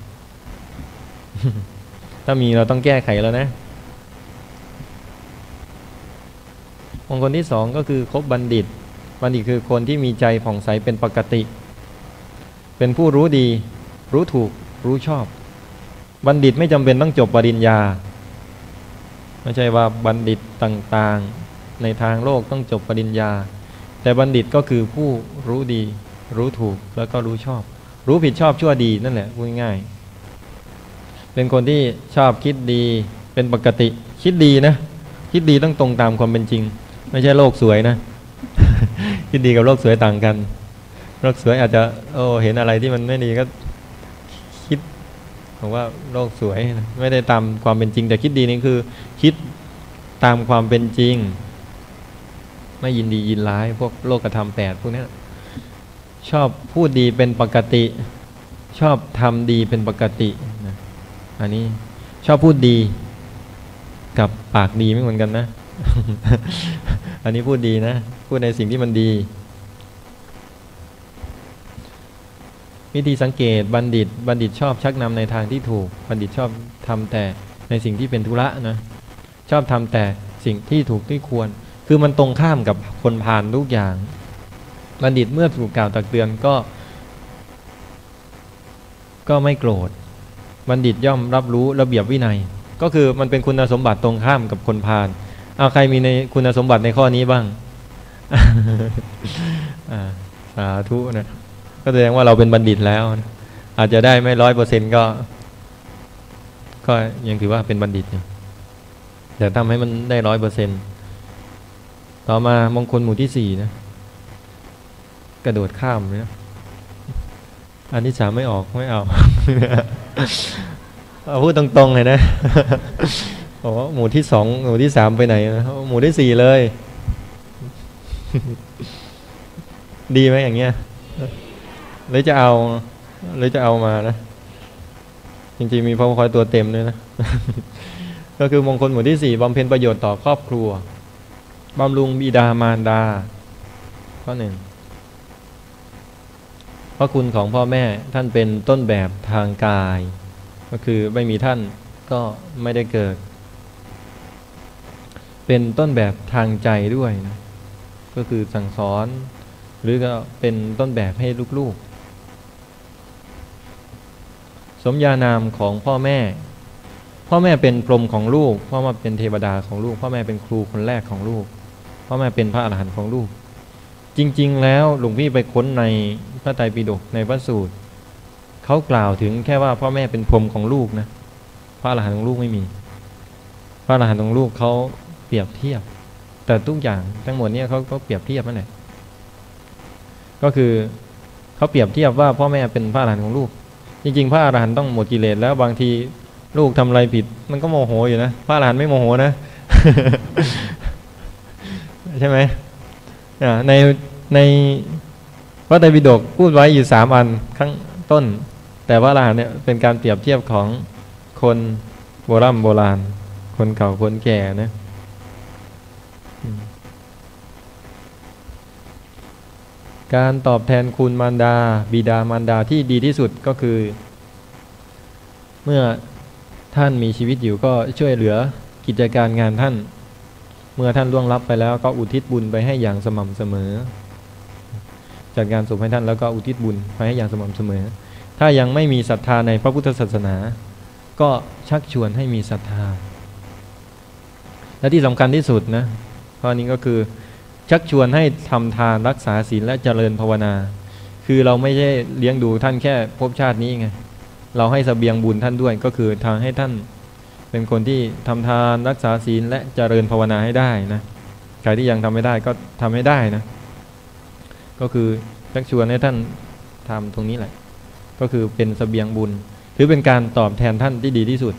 ถ้ามีเราต้องแก้ไขแล้วนะองค์คนที่สองก็คือคบบัณฑิตบัณฑิตคือคนที่มีใจผ่องใสเป็นปกติเป็นผู้รู้ดีรู้ถูกรู้ชอบบัณฑิตไม่จำเป็นต้องจบปริญญาไม่ใช่ว่าบัณฑิตต่างๆในทางโลกต้องจบปริญญาแต่บัณฑิตก็คือผู้รู้ดีรู้ถูกแล้วก็รู้ชอบรู้ผิดชอบชั่วดีนั่นแหละพูดง่ายเป็นคนที่ชอบคิดดีเป็นปกติคิดดีนะคิดดีต้องตรงตามความเป็นจริงไม่ใช่โลกสวยนะ คิดดีกับโลกสวยต่างกันโลกสวยอาจจะโอ้เห็นอะไรที่มันไม่ดีก็คิดผมว่าโลกสวยไม่ได้ตามความเป็นจริงแต่คิดดีนี่คือคิดตามความเป็นจริงไม่ยินดียินร้ายพวกโลกธรรมแปดพวกนี้ชอบพูดดีเป็นปกติชอบทำดีเป็นปกตินะอันนี้ชอบพูดดีกับปากดีไม่เหมือนกันนะ อันนี้พูดดีนะพูดในสิ่งที่มันดีวิธีสังเกตบัณฑิตบัณฑิตชอบชักนำในทางที่ถูกบัณฑิตชอบทำแต่ในสิ่งที่เป็นธุระนะชอบทำแต่สิ่งที่ถูกที่ควรคือมันตรงข้ามกับคนพาลทุกอย่างบัณฑิตเมื่อถูกกล่าวตักเตือนก็ก็ไม่โกรธบัณฑิตย่อมรับรู้ระเบียบวินัยก็คือมันเป็นคุณสมบัติตรงข้ามกับคนพาลเอาใครมีในคุณสมบัติในข้อนี้บ้าง สาธุนะก็แสดงว่าเราเป็นบัณฑิตแล้วนะอาจจะได้ไม่ร้อยเปอร์เซ็นต์ก็ก็ยังถือว่าเป็นบัณฑิตอยู่แต่ทำให้มันได้ร้อยเปอร์เซ็นต์ต่อมามงคลหมู่ที่สี่นะกระโดดข้ามเลยนะอันที่สามไม่ออกไม่เอา เอาพูดตรงๆเลยนะบอกว่าหมู่ที่สองหมู่ที่สามไปไหนนะหมู่ที่สี่เลย ดีไหมอย่างเงี้ยหรือจะเอาหรือจะเอามานะจริงๆมีพระคอยตัวเต็มด้วยนะ ก็คือมงคลหมู่ที่สี่บำเพ็ญประโยชน์ต่อครอบครัวบำรุงบิดามารดาข้อหนึ่งพระคุณของพ่อแม่ท่านเป็นต้นแบบทางกายก็คือไม่มีท่านก็ไม่ได้เกิดเป็นต้นแบบทางใจด้วยนะก็คือสั่งสอนหรือก็เป็นต้นแบบให้ลูกๆสมญานามของพ่อแม่พ่อแม่เป็นพรหมของลูกพ่อแม่เป็นเทวดาของลูกพ่อแม่เป็นครูคนแรกของลูกพ่อแม่เป็นพระอรหันต์ของลูกจริงๆแล้วหลวงพี่ไปค้นในพระไตรปิฎกในพระสูตรเขากล่าวถึงแค่ว่าพ่อแม่เป็นพรหมของลูกนะพระอรหันต์ของลูกไม่มีพระอรหันต์ของลูกเขาเปรียบเทียบแต่ทุกอย่างทั้งหมดนี้เขาก็เปรียบเทียบนั่นแหละก็คือเขาเปรียบเทียบว่าพ่อแม่เป็นพระอรหันต์ของลูกจริงๆพระอรหันต์ต้องหมดกิเลสแล้วบางทีลูกทำอะไรผิดมันก็โมโหอยู่นะพระอรหันต์ไม่โมโหนะ ใช่ไหมในในพระไตรปิฎกพูดไว้อยู่สามอันข้างต้นแต่พระอรหันต์เนี่ยเป็นการเปรียบเทียบของคนโบราณโบราณคนเก่าคนแก่นะการตอบแทนคุณมารดาบิดามารดาที่ดีที่สุดก็คือเมื่อท่านมีชีวิตอยู่ก็ช่วยเหลือกิจการงานท่านเมื่อท่านล่วงลับไปแล้วก็อุทิศบุญไปให้อย่างสม่ำเสมอจัดการศพให้ท่านแล้วก็อุทิศบุญไปให้อย่างสม่ำเสมอถ้ายังไม่มีศรัทธาในพระพุทธศาสนาก็ชักชวนให้มีศรัทธาและที่สำคัญที่สุดนะข้อนี้ก็คือชักชวนให้ทำทานรักษาศีลและเจริญภาวนาคือเราไม่ใช่เลี้ยงดูท่านแค่ภพชาตินี้ไงเราให้เสบียงบุญท่านด้วยก็คือทางให้ท่านเป็นคนที่ทำทานรักษาศีลและเจริญภาวนาให้ได้นะใครที่ยังทำไม่ได้ก็ทำให้ได้นะก็คือชักชวนให้ท่านทำตรงนี้แหละก็คือเป็นเสบียงบุญหรือเป็นการตอบแทนท่านที่ดีที่สุด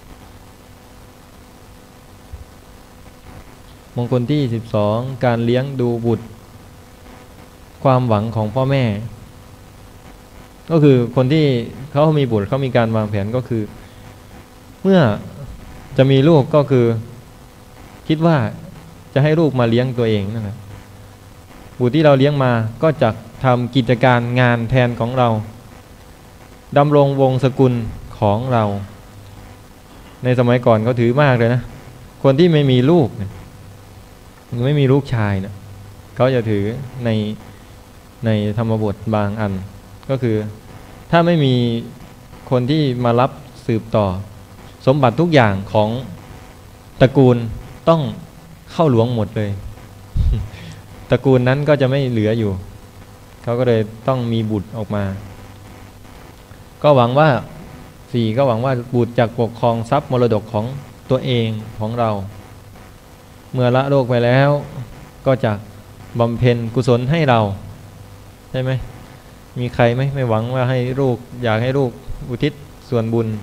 มงคลที่สิบสองการเลี้ยงดูบุตรความหวังของพ่อแม่ก็คือคนที่เขามีบุตรเขามีการวางแผนก็คือเมื่อจะมีลูกก็คือคิดว่าจะให้ลูกมาเลี้ยงตัวเองนั่นแหละบุตรที่เราเลี้ยงมาก็จะทำกิจการงานแทนของเราดำรงวงศกุลของเราในสมัยก่อนเขาถือมากเลยนะคนที่ไม่มีลูกเนี่ยไม่มีลูกชายเนี่ยเขาจะถือในในธรรมบทบางอันก็คือถ้าไม่มีคนที่มารับสืบต่อสมบัติทุกอย่างของตระกูลต้องเข้าหลวงหมดเลย ตระกูลนั้นก็จะไม่เหลืออยู่เขาก็เลยต้องมีบุตรออกมาก็หวังว่าสี่ก็หวังว่าบุตรจะปกครองทรัพย์มรดกของตัวเองของเราเมื่อละโลกไปแล้วก็จะบำเพ็ญกุศลให้เราใช่ไหมมีใครไหมไม่หวังว่าให้ลูกอยากให้ลูกอุทิศส่วนบุญ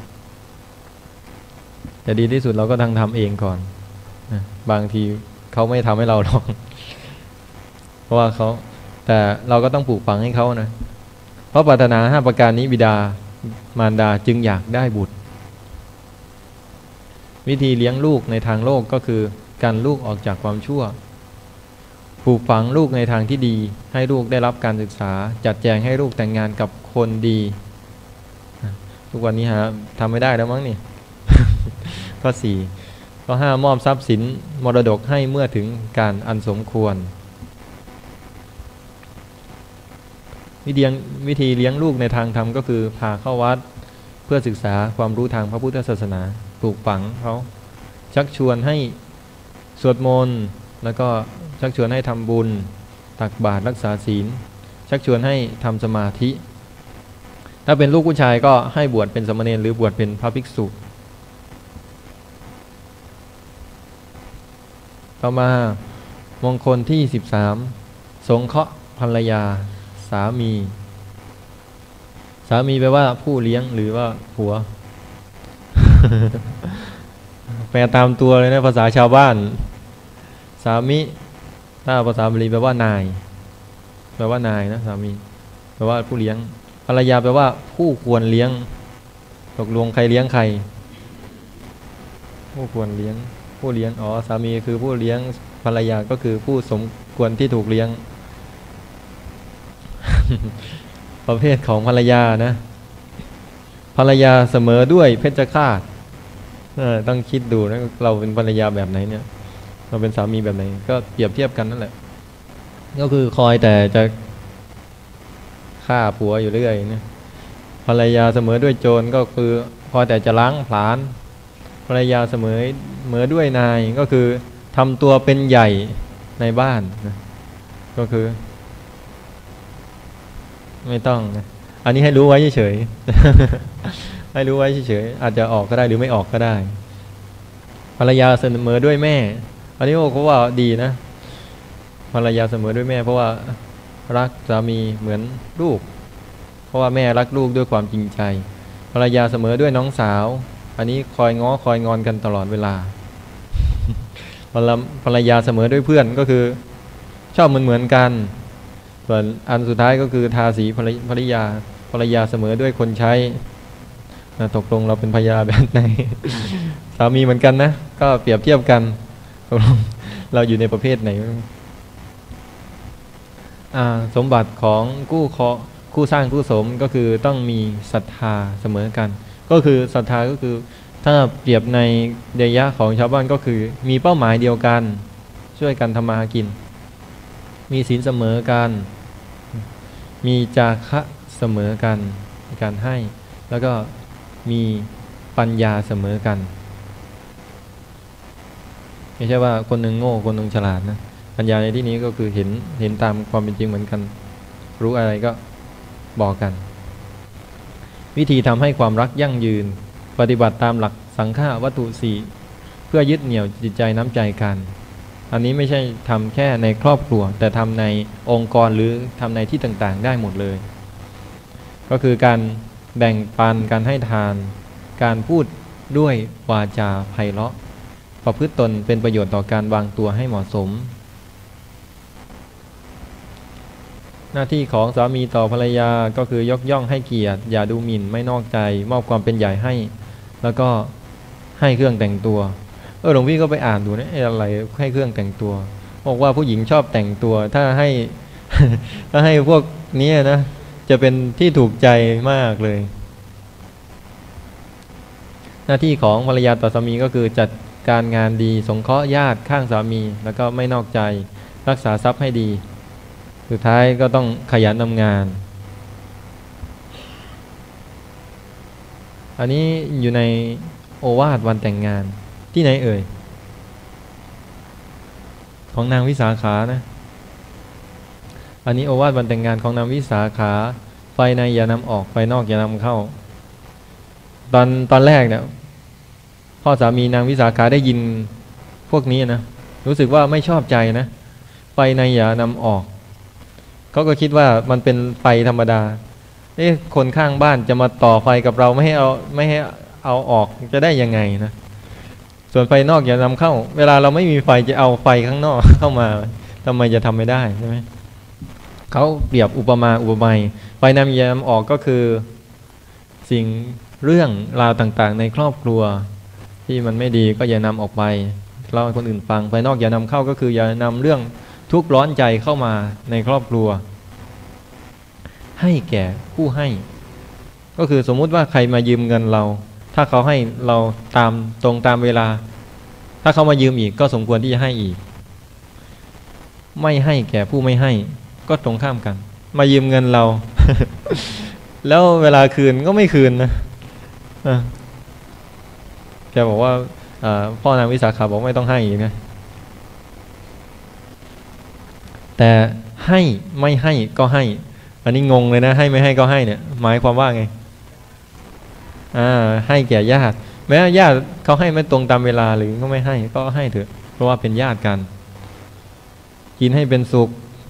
แต่ดีที่สุดเราก็ทั้งทำเองก่อนนะบางทีเขาไม่ทำให้เราหรอกเพราะว่าเขาแต่เราก็ต้องปลูกฝังให้เขานะเพราะปรารถนาห้าประการนี้บิดามารดาจึงอยากได้บุตรวิธีเลี้ยงลูกในทางโลกก็คือการลูกออกจากความชั่วปลูกฝังลูกในทางที่ดีให้ลูกได้รับการศึกษาจัดแจงให้ลูกแต่งงานกับคนดีทุกวันนี้ฮะทำไม่ได้แล้วมั้งนี่ ข้อสี่ข้อห้ามอบทรัพย์สินมรดกให้เมื่อถึงการอันสมควรวิธีวิธีเลี้ยงลูกในทางธรรมก็คือพาเข้าวัดเพื่อศึกษาความรู้ทางพระพุทธศาสนาปลูกฝังเขาชักชวนให้สวดมนต์แล้วก็ชักชวนให้ทำบุญตักบาตรรักษาศีลชักชวนให้ทำสมาธิถ้าเป็นลูกผู้ชายก็ให้บวชเป็นสามเณรหรือบวชเป็นพระภิกษุต่อมามงคลที่สิบสามสงเคราะห์ภรรยาสามีสามีแปลว่าผู้เลี้ยงหรือว่าผัว แปลตามตัวเลยนะภาษาชาวบ้านสามีถ้าภาษาบาลีแปลว่านายแปลว่านายนะสามีแปลว่าผู้เลี้ยงภรรยาแปลว่าผู้ควรเลี้ยงตกลงใครเลี้ยงใครผู้ควรเลี้ยงผู้เลี้ยงอ๋อสามีคือผู้เลี้ยงภรรยาก็คือผู้สมควรที่ถูกเลี้ยง ประเภทของภรรยานะภรรยาเสมอด้วยเพชฌฆาตต้องคิดดูนะเราเป็นภรรยาแบบไหนเนี่ยเราเป็นสามีแบบไหนก็เปรียบเทียบกันนั่นแหละก็คือคอยแต่จะฆ่าผัวอยู่เรื่อยเนี่ยภรรยาเสมอด้วยโจรก็คือคอยแต่จะล้างผลาญภรรยาเสมอเสมอด้วยนายก็คือทำตัวเป็นใหญ่ในบ้านนะก็คือไม่ต้องนะอันนี้ให้รู้ไว้เฉยๆ ให้รู้ไว้เฉยๆอาจจะออกก็ได้หรือไม่ออกก็ได้ภรรยาเสมอด้วยแม่อันนี้โอ้เขาว่าดีนะภรรยาเสมอด้วยแม่เพราะว่ารักสามีเหมือนลูกเพราะว่าแม่รักลูกด้วยความจริงใจภรรยาเสมอด้วยน้องสาวอันนี้คอยง้อคอยงอนกันตลอดเวลา ภรรยาเสมอด้วยเพื่อนก็คือชอบเหมือนเหมือนกันส่วนอันสุดท้ายก็คือทาสีภรรยาภรรยาเสมอด้วยคนใช้ตกลงเราเป็นภรรยาแบบไหน สามีเหมือนกันนะก็เปรียบเทียบกันตกลงเราอยู่ในประเภทไหนสมบัติของกู้เคาะคู่สร้างคู่สมก็คือต้องมีศรัทธาเสมอกันก็คือศรัทธาก็คือถ้าเปรียบในเดียะของชาวบ้านก็คือมีเป้าหมายเดียวกันช่วยกันทำมาหากินมีศีลเสมอกันมีจาคะเสมอกันในการให้แล้วก็มีปัญญาเสมอกันไม่ใช่ว่าคนหนึ่งโง่คนหนึ่งฉลาดนะปัญญาในที่นี้ก็คือเห็นเห็นตามความเป็นจริงเหมือนกันรู้อะไรก็บอกกันวิธีทำให้ความรักยั่งยืนปฏิบัติตามหลักสังฆวัตถุสี่เพื่อยึดเหนี่ยวจิตใจน้ำใจกันอันนี้ไม่ใช่ทำแค่ในครอบครัวแต่ทำในองค์กรหรือทำในที่ต่างๆได้หมดเลยก็คือการแบ่งปันการให้ทานการพูดด้วยวาจาไพเราะประพฤติตนเป็นประโยชน์ต่อการวางตัวให้เหมาะสมหน้าที่ของสามีต่อภรรยาก็คือยกย่องให้เกียรติอย่าดูหมิ่นไม่นอกใจมอบความเป็นใหญ่ให้แล้วก็ให้เครื่องแต่งตัวเออหลวงพี่ก็ไปอ่านดูนะอะไรให้เครื่องแต่งตัวบอกว่าผู้หญิงชอบแต่งตัวถ้าให้ ถ้าให้พวกนี้นะจะเป็นที่ถูกใจมากเลยหน้าที่ของภรรยาต่อสามีก็คือจัดการงานดีสงเคราะห์ญาติข้างสามีแล้วก็ไม่นอกใจรักษาทรัพย์ให้ดีสุดท้ายก็ต้องขยันทำงานอันนี้อยู่ในโอวาทวันแต่งงานที่ไหนเอ่ยของนางวิสาขานะอันนี้โอวาทวันแต่งงานของนางวิสาขาไฟในอย่านำออกไฟนอกอย่านำเข้าตอนตอนแรกเนี่ยพ่อสามีนางวิสาขาได้ยินพวกนี้นะรู้สึกว่าไม่ชอบใจนะไฟในอย่านำออกเขาก็คิดว่ามันเป็นไฟธรรมดาเอ๊ะคนข้างบ้านจะมาต่อไฟกับเราไม่ให้เอาไม่ให้เอาออกจะได้ยังไงนะส่วนไฟนอกอย่านำเข้าเวลาเราไม่มีไฟจะเอาไฟข้างนอกเข้ามาทำไมจะทำไม่ได้ใช่ไหมเขาเปรียบอุปมาอุปไมยไฟนำอย่านำออกก็คือสิ่งเรื่องราวต่างๆในครอบครัวที่มันไม่ดีก็อย่านำออกไปเล่าให้คนอื่นฟังไฟนอกอย่านำเข้าก็คืออย่านำเรื่องทุกข์ร้อนใจเข้ามาในครอบครัวให้แก่ผู้ให้ก็คือสมมุติว่าใครมายืมเงินเราถ้าเขาให้เราตามตรงตามเวลาถ้าเขามายืมอีกก็สมควรที่จะให้อีกไม่ให้แก่ผู้ไม่ให้ก็ตรงข้ามกันมายืมเงินเรา แล้วเวลาคืนก็ไม่คืนนะแกบอกว่าพ่อนางวิสาขาบอกไม่ต้องให้อีกนะแต่ให้ไม่ให้ก็ให้อันนี้งงเลยนะให้ไม่ให้ก็ให้เนี่ยหมายความว่าไงอ่าให้แก่ญาติแม้ญาติเขาให้ไม่ตรงตามเวลาหรือเขาไม่ให้ก็ให้เถอะเพราะว่าเป็นญาติกันกินให้เป็นสุข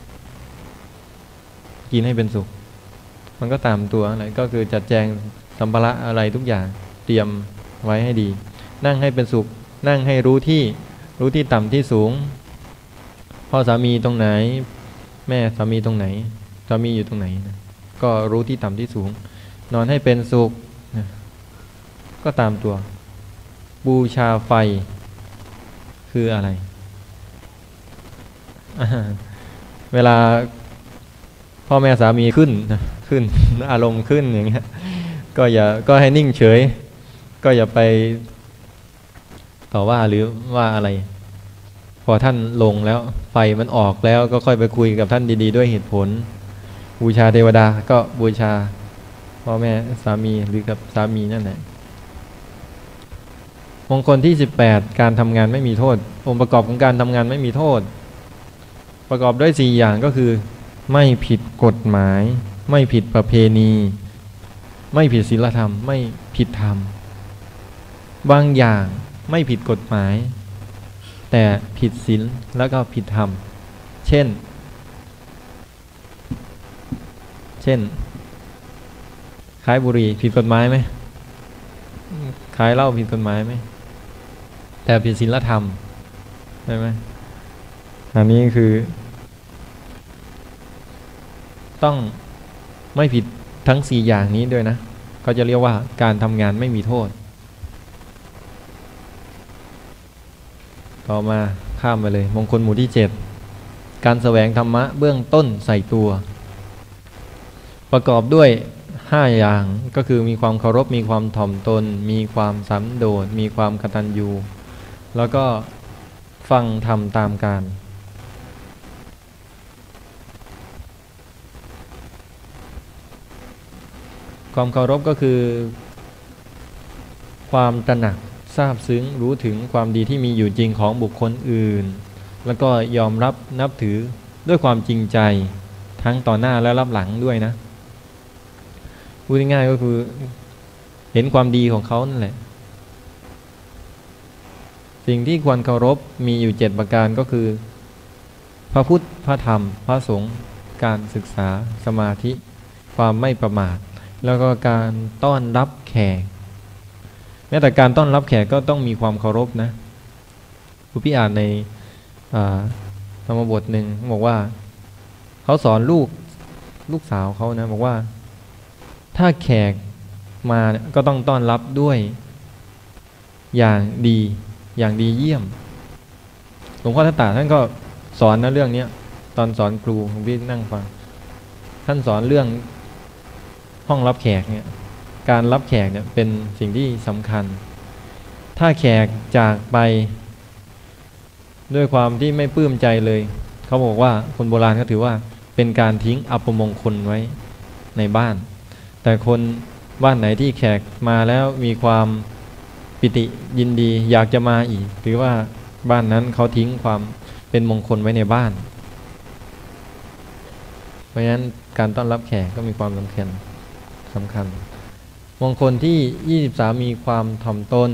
กินให้เป็นสุขมันก็ตามตัวอะไรก็คือจัดแจงสัมภาระอะไรทุกอย่างเตรียมไว้ให้ดีนั่งให้เป็นสุขนั่งให้รู้ที่รู้ที่ต่ำที่สูงพ่อสามีตรงไหนแม่สามีตรงไหนสามีอยู่ตรงไหนนะก็ก็รู้ที่ต่ำที่สูงนอนให้เป็นสุขก็ตามตัวบูชาไฟคืออะไรเวลาพ่อแม่สามีขึ้นขึ้นอารมณ์ขึ้นอย่างเงี้ยก็อย่าก็ให้นิ่งเฉยก็อย่าไปต่อว่าหรือว่าอะไรพอท่านลงแล้วไฟมันออกแล้วก็ค่อยไปคุยกับท่านดีๆด้วยเหตุผลบูชาเทวดาก็บูชาพ่อแม่สามีหรือกับสามีนั่นแหละมงคลที่สิบแปดการทำงานไม่มีโทษองค์ประกอบของการทำงานไม่มีโทษประกอบด้วยสี่อย่างก็คือไม่ผิดกฎหมายไม่ผิดประเพณีไม่ผิดศีลธรรมไม่ผิดธรรมบางอย่างไม่ผิดกฎหมายแต่ผิดศีลแล้วก็ผิดธรรมเช่นเช่นขายบุหรี่ผิดกฎหมายไหมขายเหล้าผิดกฎหมายไหมแต่ผิดศีลธรรมใช่ไหมอันนี้คือต้องไม่ผิดทั้งสี่อย่างนี้ด้วยนะเขาจะเรียกว่าการทำงานไม่มีโทษต่อมาข้ามไปเลยมงคลหมู่ที่เจ็ดการแสวงธรรมะเบื้องต้นใส่ตัวประกอบด้วยห้าอย่างก็คือมีความเคารพมีความถ่อมตนมีความสันโดษมีความกตัญญูแล้วก็ฟังธรรมตามกาลความเคารพก็คือความตระหนักทราบซึ้งรู้ถึงความดีที่มีอยู่จริงของบุคคลอื่นแล้วก็ยอมรับนับถือด้วยความจริงใจทั้งต่อหน้าและรับหลังด้วยนะพูดง่ายๆก็คือเห็นความดีของเขานั่นแหละสิ่งที่ควรเคารพมีอยู่เจ็ดประการก็คือพระพุทธพระธรรมพระสงฆ์การศึกษาสมาธิความไม่ประมาทแล้วก็การต้อนรับแขกแม้แต่การต้อนรับแขกก็ต้องมีความเคารพนะผู้พี่อ่านในธรรมบทหนึ่งบอกว่าเขาสอนลูกลูกสาวเขานะบอกว่าถ้าแขกมาก็ต้องต้อนรับด้วยอย่างดีอย่างดีเยี่ยมหลวงพ่อทัตตาท่านก็สอนนะเรื่องนี้ตอนสอนครูของพี่นั่งฟังท่านสอนเรื่องห้องรับแขกเนี่ยการรับแขกเนี่ยเป็นสิ่งที่สำคัญถ้าแขกจากไปด้วยความที่ไม่ปลื้มใจเลยเขาบอกว่าคนโบราณเขาถือว่าเป็นการทิ้งอัปมงคลไว้ในบ้านแต่คนบ้านไหนที่แขกมาแล้วมีความปิติยินดีอยากจะมาอีกถือว่าบ้านนั้นเขาทิ้งความเป็นมงคลไว้ในบ้านเพราะฉะนั้นการต้อนรับแขกก็มีความสำคัญสำคัญมงคลที่ยี่สิบสามมีความถ่อมตน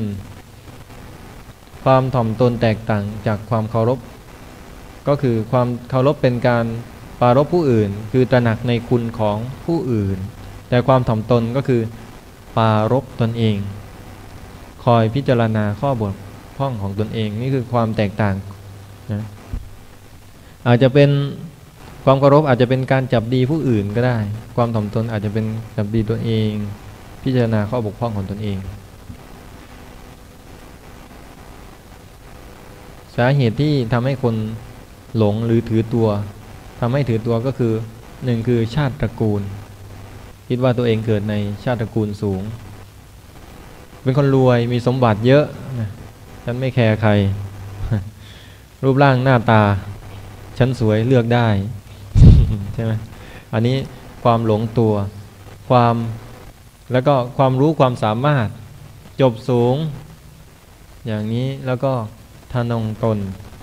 ความถ่อมตนแตกต่างจากความเคารพก็คือความเคารพเป็นการปรารภผู้อื่นคือตระหนักในคุณของผู้อื่นแต่ความถ่อมตนก็คือปรารภตนเองคอยพิจารณาข้อบกพร่องของตนเองนี่คือความแตกต่างนะอาจจะเป็นความเคารพอาจจะเป็นการจับดีผู้อื่นก็ได้ความถ่อมตนอาจจะเป็นจับดีตัวเองพิจารณาข้อบกพร่องของตนเองสาเหตุที่ทำให้คนหลงหรือถือตัวทำให้ถือตัวก็คือหนึ่งคือชาติตระกูลคิดว่าตัวเองเกิดในชาติตระกูลสูงเป็นคนรวยมีสมบัติเยอะฉันไม่แคร์ใครรูปร่างหน้าตาฉันสวยเลือกได้ใช่ไหมอันนี้ความหลงตัวความแล้วก็ความรู้ความสามารถจบสูงอย่างนี้แล้วก็ทะนงตน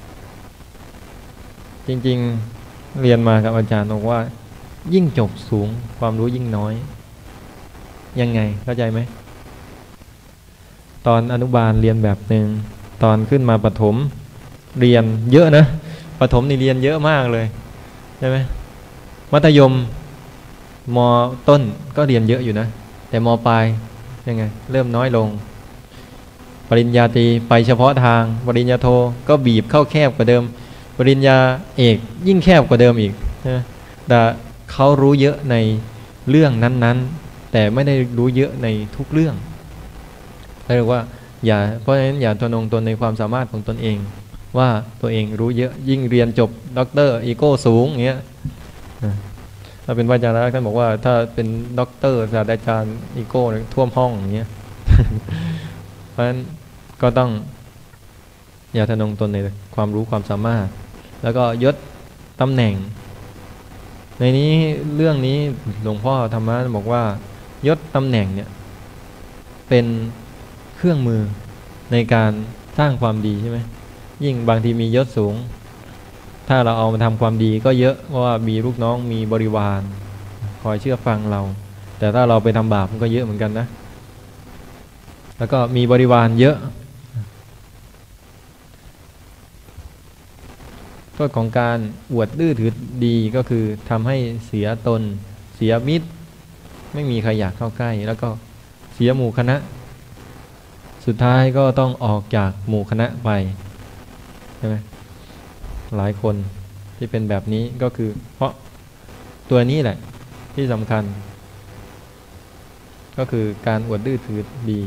จริงๆเรียนมากับอาจารย์บอกว่ายิ่งจบสูงความรู้ยิ่งน้อยยังไงเข้าใจไหมตอนอนุบาลเรียนแบบหนึ่งตอนขึ้นมาประถมเรียนเยอะนะประถมนี่เรียนเยอะมากเลยใช่ไหมมัธยมม.ต้นก็เรียนเยอะอยู่นะแต่ม.ปลายยังไงเริ่มน้อยลงปริญญาตรีไปเฉพาะทางปริญญาโทก็บีบเข้าแคบกว่าเดิมปริญญาเอกยิ่งแคบกว่าเดิมอีกนะแต่เขารู้เยอะในเรื่องนั้นๆแต่ไม่ได้รู้เยอะในทุกเรื่องเรียกว่าอย่าเพราะฉะนั้นอย่าทะนงตนในความสามารถของตนเองว่าตัวเองรู้เยอะยิ่งเรียนจบด็อกเตอร์อีโก้สูงอย่างเงี้ยถ้าเป็นพระอาจารย์แล้วท่านบอกว่าถ้าเป็นด็อกเตอร์ศาสตราจารย์อีโก้ท่วมห้องอย่างเงี้ย เพราะฉะนั้นก็ต้องอย่าทะนงตนในความรู้ความสามารถแล้วก็ยศตำแหน่งในนี้เรื่องนี้หลวงพ่อธรรมะบอกว่ายศตำแหน่งเนี่ยเป็นเครื่องมือในการสร้างความดีใช่ไหมยิ่งบางทีมียศสูงถ้าเราเอามาทำความดีก็เยอะเพราะว่ามีลูกน้องมีบริวารคอยเชื่อฟังเราแต่ถ้าเราไปทำบาปมันก็เยอะเหมือนกันนะแล้วก็มีบริวารเยอะโทษของการอวดดื้อถือดีก็คือทำให้เสียตนเสียมิตรไม่มีใครอยากเข้าใกล้แล้วก็เสียหมู่คณะสุดท้ายก็ต้องออกจากหมู่คณะไปใช่ไหมหลายคนที่เป็นแบบนี้ก็คือเพราะตัวนี้แหละที่สำคัญก็คือการอวดดื้อถือดี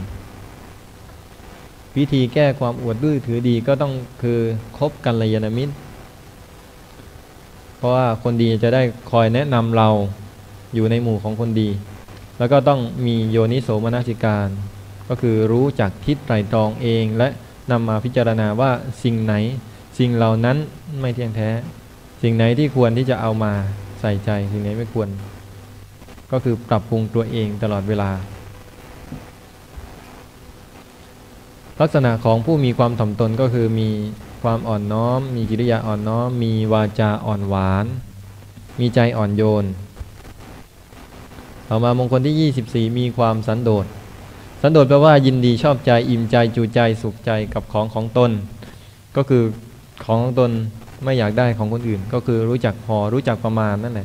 วิธีแก้ความอวดดื้อถือดีก็ต้องคือคบกัลยาณมิตรเพราะว่าคนดีจะได้คอยแนะนำเราอยู่ในหมู่ของคนดีแล้วก็ต้องมีโยนิโสมนสิการก็คือรู้จักคิดไตร่ตรองเองและนำมาพิจารณาว่าสิ่งไหนสิ่งเหล่านั้นไม่เที่ยงแท้สิ่งไหนที่ควรที่จะเอามาใส่ใจสิ่งไหนไม่ควรก็คือปรับปรุงตัวเองตลอดเวลาลักษณะของผู้มีความถ่อมตนก็คือมีความอ่อนน้อมมีกิริยาอ่อนน้อมมีวาจาอ่อนหวานมีใจอ่อนโยนต่อมามงคลที่ยี่สิบสี่มีความสันโดษสันโดษแปลว่ายินดีชอบใจอิ่มใจจูใจสุขใจกับของของตนก็คือของของตนไม่อยากได้ของคนอื่นก็คือรู้จักพอรู้จักประมาณนั่นแหละ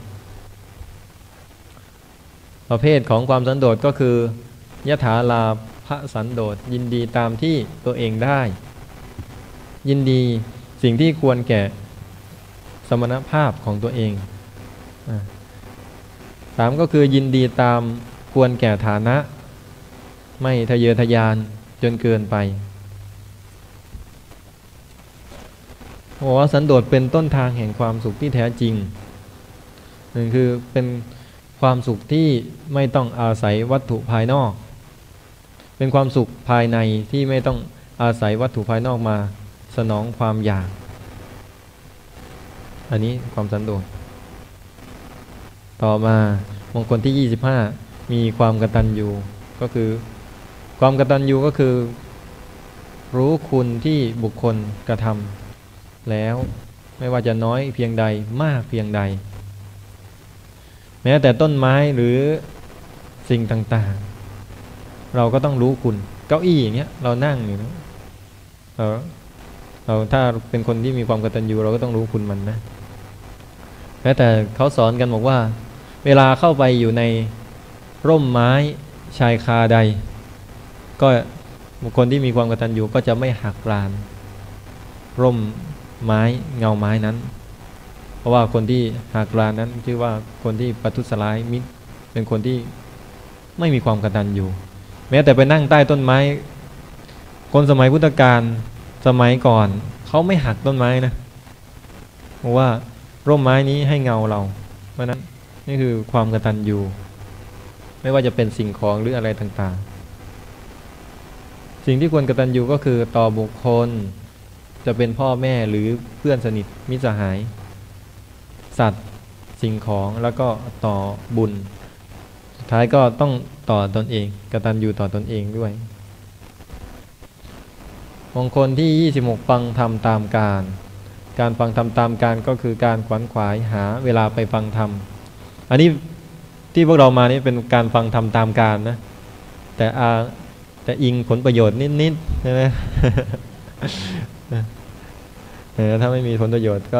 ประเภทของความสันโดษก็คือยถาลาภสันโดษยินดีตามที่ตัวเองได้ยินดีสิ่งที่ควรแก่สมณภาพของตัวเองสามก็คือยินดีตามควรแก่ฐานะไม่ทะเยอทะยานจนเกินไปเพราะว่าสันโดษเป็นต้นทางแห่งความสุขที่แท้จริงหนึ่งคือเป็นความสุขที่ไม่ต้องอาศัยวัตถุภายนอกเป็นความสุขภายในที่ไม่ต้องอาศัยวัตถุภายนอกมาสนองความอยากอันนี้ความสันโดษต่อมามงคลที่ยี่สิบห้ามีความกตัญญูก็คือความกตัญญูก็คือรู้คุณที่บุคคลกระทำแล้วไม่ว่าจะน้อยเพียงใดมากเพียงใดแม้แต่ต้นไม้หรือสิ่งต่างๆเราก็ต้องรู้คุณเก้าอี้อย่างเงี้ยเรานั่งอยู่นะเราเราถ้าเป็นคนที่มีความกตัญญูเราก็ต้องรู้คุณมันนะแม้แต่เขาสอนกันบอกว่าเวลาเข้าไปอยู่ในร่มไม้ชายคาใดก็บุคคลที่มีความกตัญญูก็จะไม่หักรานร่มไม้เงาไม้นั้นเพราะว่าคนที่หักรานนั้นชื่อว่าคนที่ประทุษร้ายมิตรเป็นคนที่ไม่มีความกตัญญูแม้แต่ไปนั่งใต้ต้นไม้คนสมัยพุทธกาลสมัยก่อนเขาไม่หักต้นไม้นะเพราะว่าร่มไม้นี้ให้เงาเราเพราะนั้นนี่คือความกตัญญูไม่ว่าจะเป็นสิ่งของหรืออะไรต่างๆสิ่งที่ควรกตัญญูก็คือต่อบุคคลจะเป็นพ่อแม่หรือเพื่อนสนิทมิตรสหายสัตว์สิ่งของแล้วก็ต่อบุญสุดท้ายก็ต้องต่อตนเองกตัญญูต่อตนเองด้วยมงคลที่ยี่สิบหกฟังธรรมตามการการฟังธรรมตามการก็คือการขวนขวายหาเวลาไปฟังธรรมอันนี้ที่พวกเรามานี่เป็นการฟังธรรมตามการนะแต่อาแต่อิงผลประโยชน์นิดๆใช่ไหม เออถ้าไม่มีผลประโยชน์ก็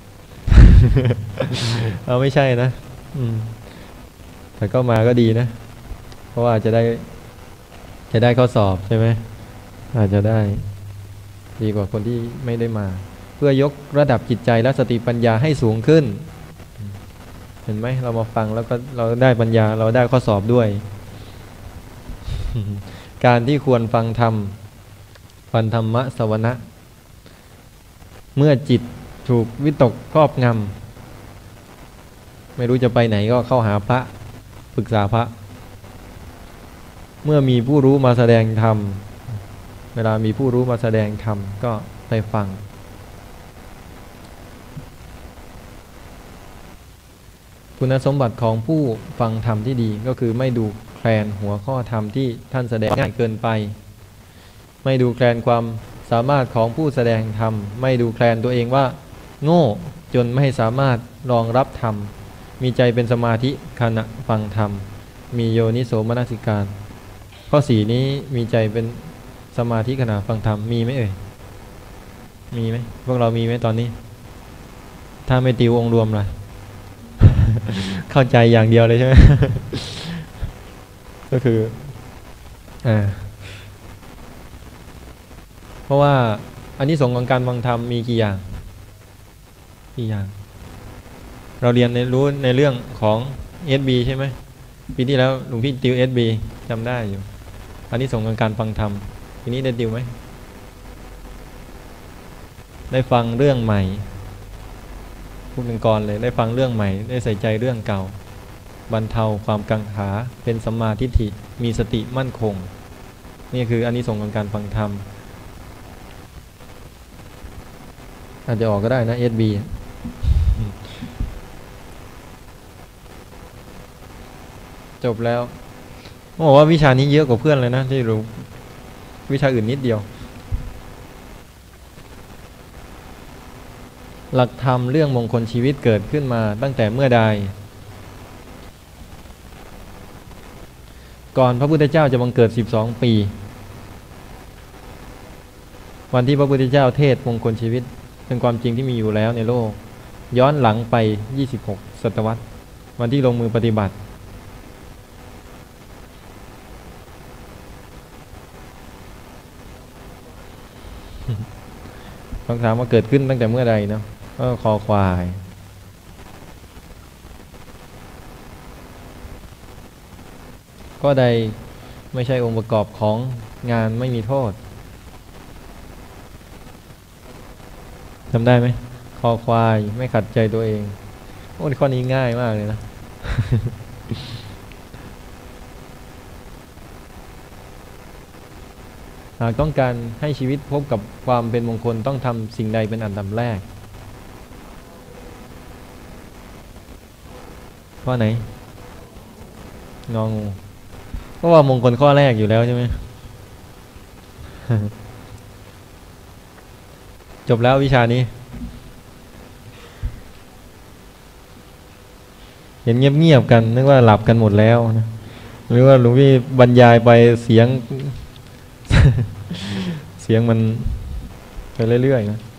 เอาไม่ใช่นะอืมแต่ก็มาก็ดีนะเพราะว่าจะได้จะได้ข้อสอบใช่ไหมอาจจะได้ดีกว่าคนที่ไม่ได้มาเพื่อยกระดับจิตใจและสติปัญญาให้สูงขึ้นเห็นไหมเรามาฟังแล้วก็เราได้ปัญญาเราได้ข้อสอบด้วย การที่ควรฟังธรรมฟังธรรมะสวนะเมื่อจิตถูกวิตกครอบงำไม่รู้จะไปไหนก็เข้าหาพระปรึกษาพระเมื่อมีผู้รู้มาแสดงธรรมเวลามีผู้รู้มาแสดงธรรมก็ไปฟังคุณสมบัติของผู้ฟังธรรมที่ดีก็คือไม่ดูแคลนหัวข้อธรรมที่ท่านแสดงง่ายเกินไปไม่ดูแคลนความสามารถของผู้แสดงธรรมไม่ดูแคลนตัวเองว่าโง่จนไม่สามารถรองรับธรรมมีใจเป็นสมาธิขณะฟังธรรมมีโยนิโสมนสิการข้อสี่นี้มีใจเป็นสมาธิขณะฟังธรรมมีไหมเอ่ยมีไหมพวกเรามีไหมตอนนี้ถ้าไม่ติวองค์รวมล่ะ เข้าใจอย่างเดียวเลยใช่ไหม ก็คืออ่าเพราะว่าอันนี้สงส์ของการฟังธรรมมีกี่อย่างกี่อย่างเราเรียนในรู้ในเรื่องของ เอส บี ใช่ไหมปีที่แล้วหลวงพี่ติว เอส บี จำได้อยู่อันนี้สงส์ของการฟังธรรมทีนี้ได้ติวไหมได้ฟังเรื่องใหม่พูดเป็นกรเลยได้ฟังเรื่องใหม่ได้ใส่ใจเรื่องเก่าบรรเทาความกังขาเป็นสัมมาทิฏฐิมีสติมั่นคงนี่คืออันนี้สงส์ของการฟังธรรมอาจจะออกก็ได้นะ เอส บี จบแล้วบอกว่าวิชานี้เยอะกว่าเพื่อนเลยนะที่รู้วิชาอื่นนิดเดียวหลักธรรมเรื่องมงคลชีวิตเกิดขึ้นมาตั้งแต่เมื่อใดก่อนพระพุทธเจ้าจะบังเกิดสิบสองปีวันที่พระพุทธเจ้าเทศน์มงคลชีวิตเป็นความจริงที่มีอยู่แล้วในโลกย้อนหลังไปยี่สิบหกศตวรรษวันที่ลงมือปฏิบัติคำถามว่าเกิดขึ้นตั้งแต่เมื่อใดเนาะก็คอควายก็ใดไม่ใช่องค์ประกอบของงานไม่มีโทษจำได้ไหมคอควายไม่ขัดใจตัวเองโอ้ข้อนี้ง่ายมากเลยนะ หากต้องการให้ชีวิตพบกับความเป็นมงคลต้องทำสิ่งใดเป็นอันดับแรกข้อไหนงองูเพราะว่ามงคลข้อแรกอยู่แล้วใช่ไหม จบแล้ววิชานี้เห็นเงียบๆกันนึกว่าหลับกันหมดแล้วนะหรือว่าหลวงพี่บรรยายไปเสียง เสียงมันไปเรื่อยๆนะ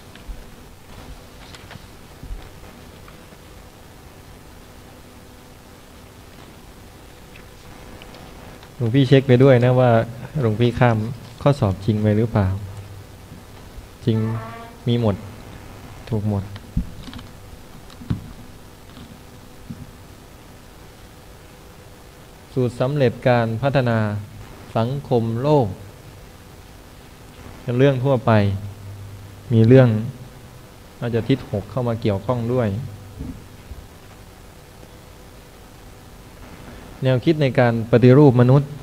หลวงพี่เช็คไปด้วยนะว่าหลวงพี่ข้ามข้อสอบจริงไปหรือเปล่าจริงมีหมดถูกหมดสูตรสำเร็จการพัฒนาสังคมโลกเป็นเรื่องทั่วไปมีเรื่องอาจจะทิศหกเข้ามาเกี่ยวข้องด้วยแนวคิดในการปฏิรูปมนุษย์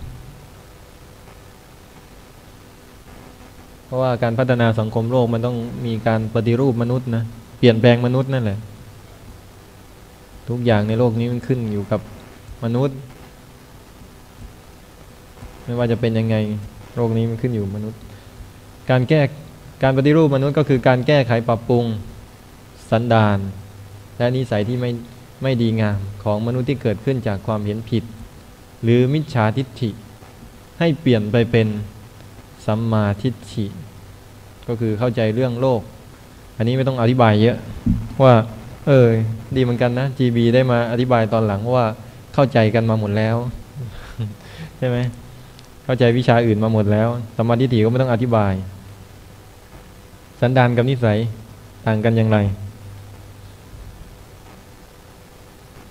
เพราะว่าการพัฒนาสังคมโลกมันต้องมีการปฏิรูปมนุษย์นะเปลี่ยนแปลงมนุษย์นั่นแหละทุกอย่างในโลกนี้มันขึ้นอยู่กับมนุษย์ไม่ว่าจะเป็นยังไงโลกนี้มันขึ้นอยู่มนุษย์การแก้การปฏิรูปมนุษย์ก็คือการแก้ไขปรับปรุงสันดานและนิสัยที่ไม่ไม่ดีงามของมนุษย์ที่เกิดขึ้นจากความเห็นผิดหรือมิจฉาทิฏฐิให้เปลี่ยนไปเป็นสัมมาทิฏฐิก็คือเข้าใจเรื่องโลกอันนี้ไม่ต้องอธิบายเยอะว่าเออดีเหมือนกันนะ จี บี ได้มาอธิบายตอนหลังว่าเข้าใจกันมาหมดแล้ว ใช่ไหมเข้าใจวิชาอื่นมาหมดแล้วสัมมาทิฏฐิก็ไม่ต้องอธิบายสันดานกับนิสัยต่างกันอย่างไร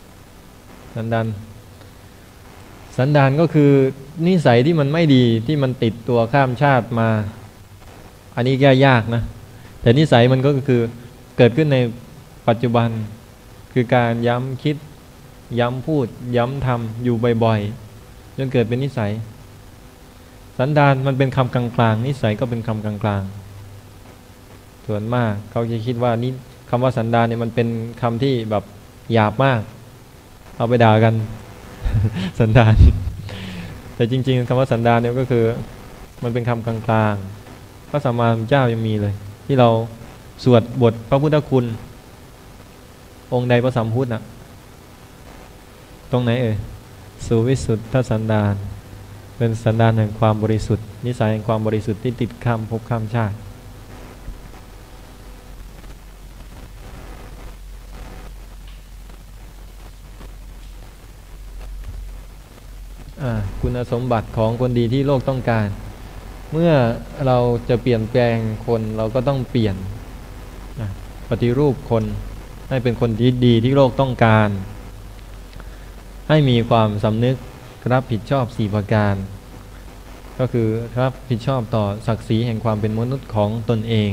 สันดานสันดานก็คือนิสัยที่มันไม่ดีที่มันติดตัวข้ามชาติมา อันนี้แก้ยากนะแต่นิสัยมันก็คือเกิดขึ้นในปัจจุบันคือการย้ำคิดย้ำพูดย้ำทำอยู่บ่อยๆจนเกิดเป็นนิสัยสันดานมันเป็นคำกลางๆนิสัยก็เป็นคำกลางๆส่วนมากเขาจะคิดว่านี่คำว่าสันดานเนี่ยมันเป็นคำที่แบบหยาบมากเอาไปด่ากัน สันดานแต่จริงๆคำว่าสันดานเนี่ยก็คือมันเป็นคำกลางๆพระสัมมาสัมพุทธเจ้ายังมีเลยที่เราสวดบทพระพุทธคุณองค์ใดพระสัมพุทธน่ะตรงไหนเอ่ยสุวิสุทธสันดานเป็นสันดานแห่งความบริสุทธิ์นิสัยแห่งความบริสุทธิ์ที่ติดข้ามภพข้ามชาติคุณสมบัติของคนดีที่โลกต้องการเมื่อเราจะเปลี่ยนแปลงคนเราก็ต้องเปลี่ยนปฏิรูปคนให้เป็นคนที่ดีที่โลกต้องการให้มีความสำนึกรับผิดชอบสี่ประการก็คือรับผิดชอบต่อศักดิ์ศรีแห่งความเป็นมนุษย์ของตนเอง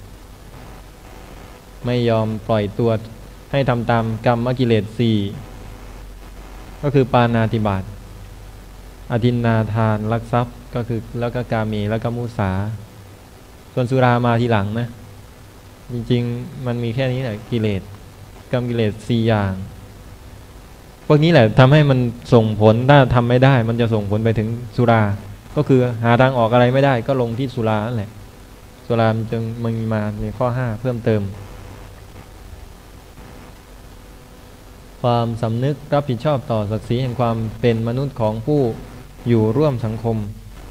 ไม่ยอมปล่อยตัวให้ทำตามกรรมกิเลสสี่ก็คือปาณาติบาตอทินนาทานลักทรัพย์ก็คือแล้วก็กาเมแล้วก็มุสาส่วนสุรามาทีหลังนะจริงๆมันมีแค่นี้แหละกิเลสกรรมกิเลสสี่อย่างพวกนี้แหละทำให้มันส่งผลถ้าทำไม่ได้มันจะส่งผลไปถึงสุราก็คือหาทางออกอะไรไม่ได้ก็ลงที่สุรานั่นแหละสุราจึงมันมีมาในข้อห้าเพิ่มเติมความสำนึกรับผิดชอบต่อศักดิ์ศรีแห่งความเป็นมนุษย์ของผู้อยู่ร่วมสังคม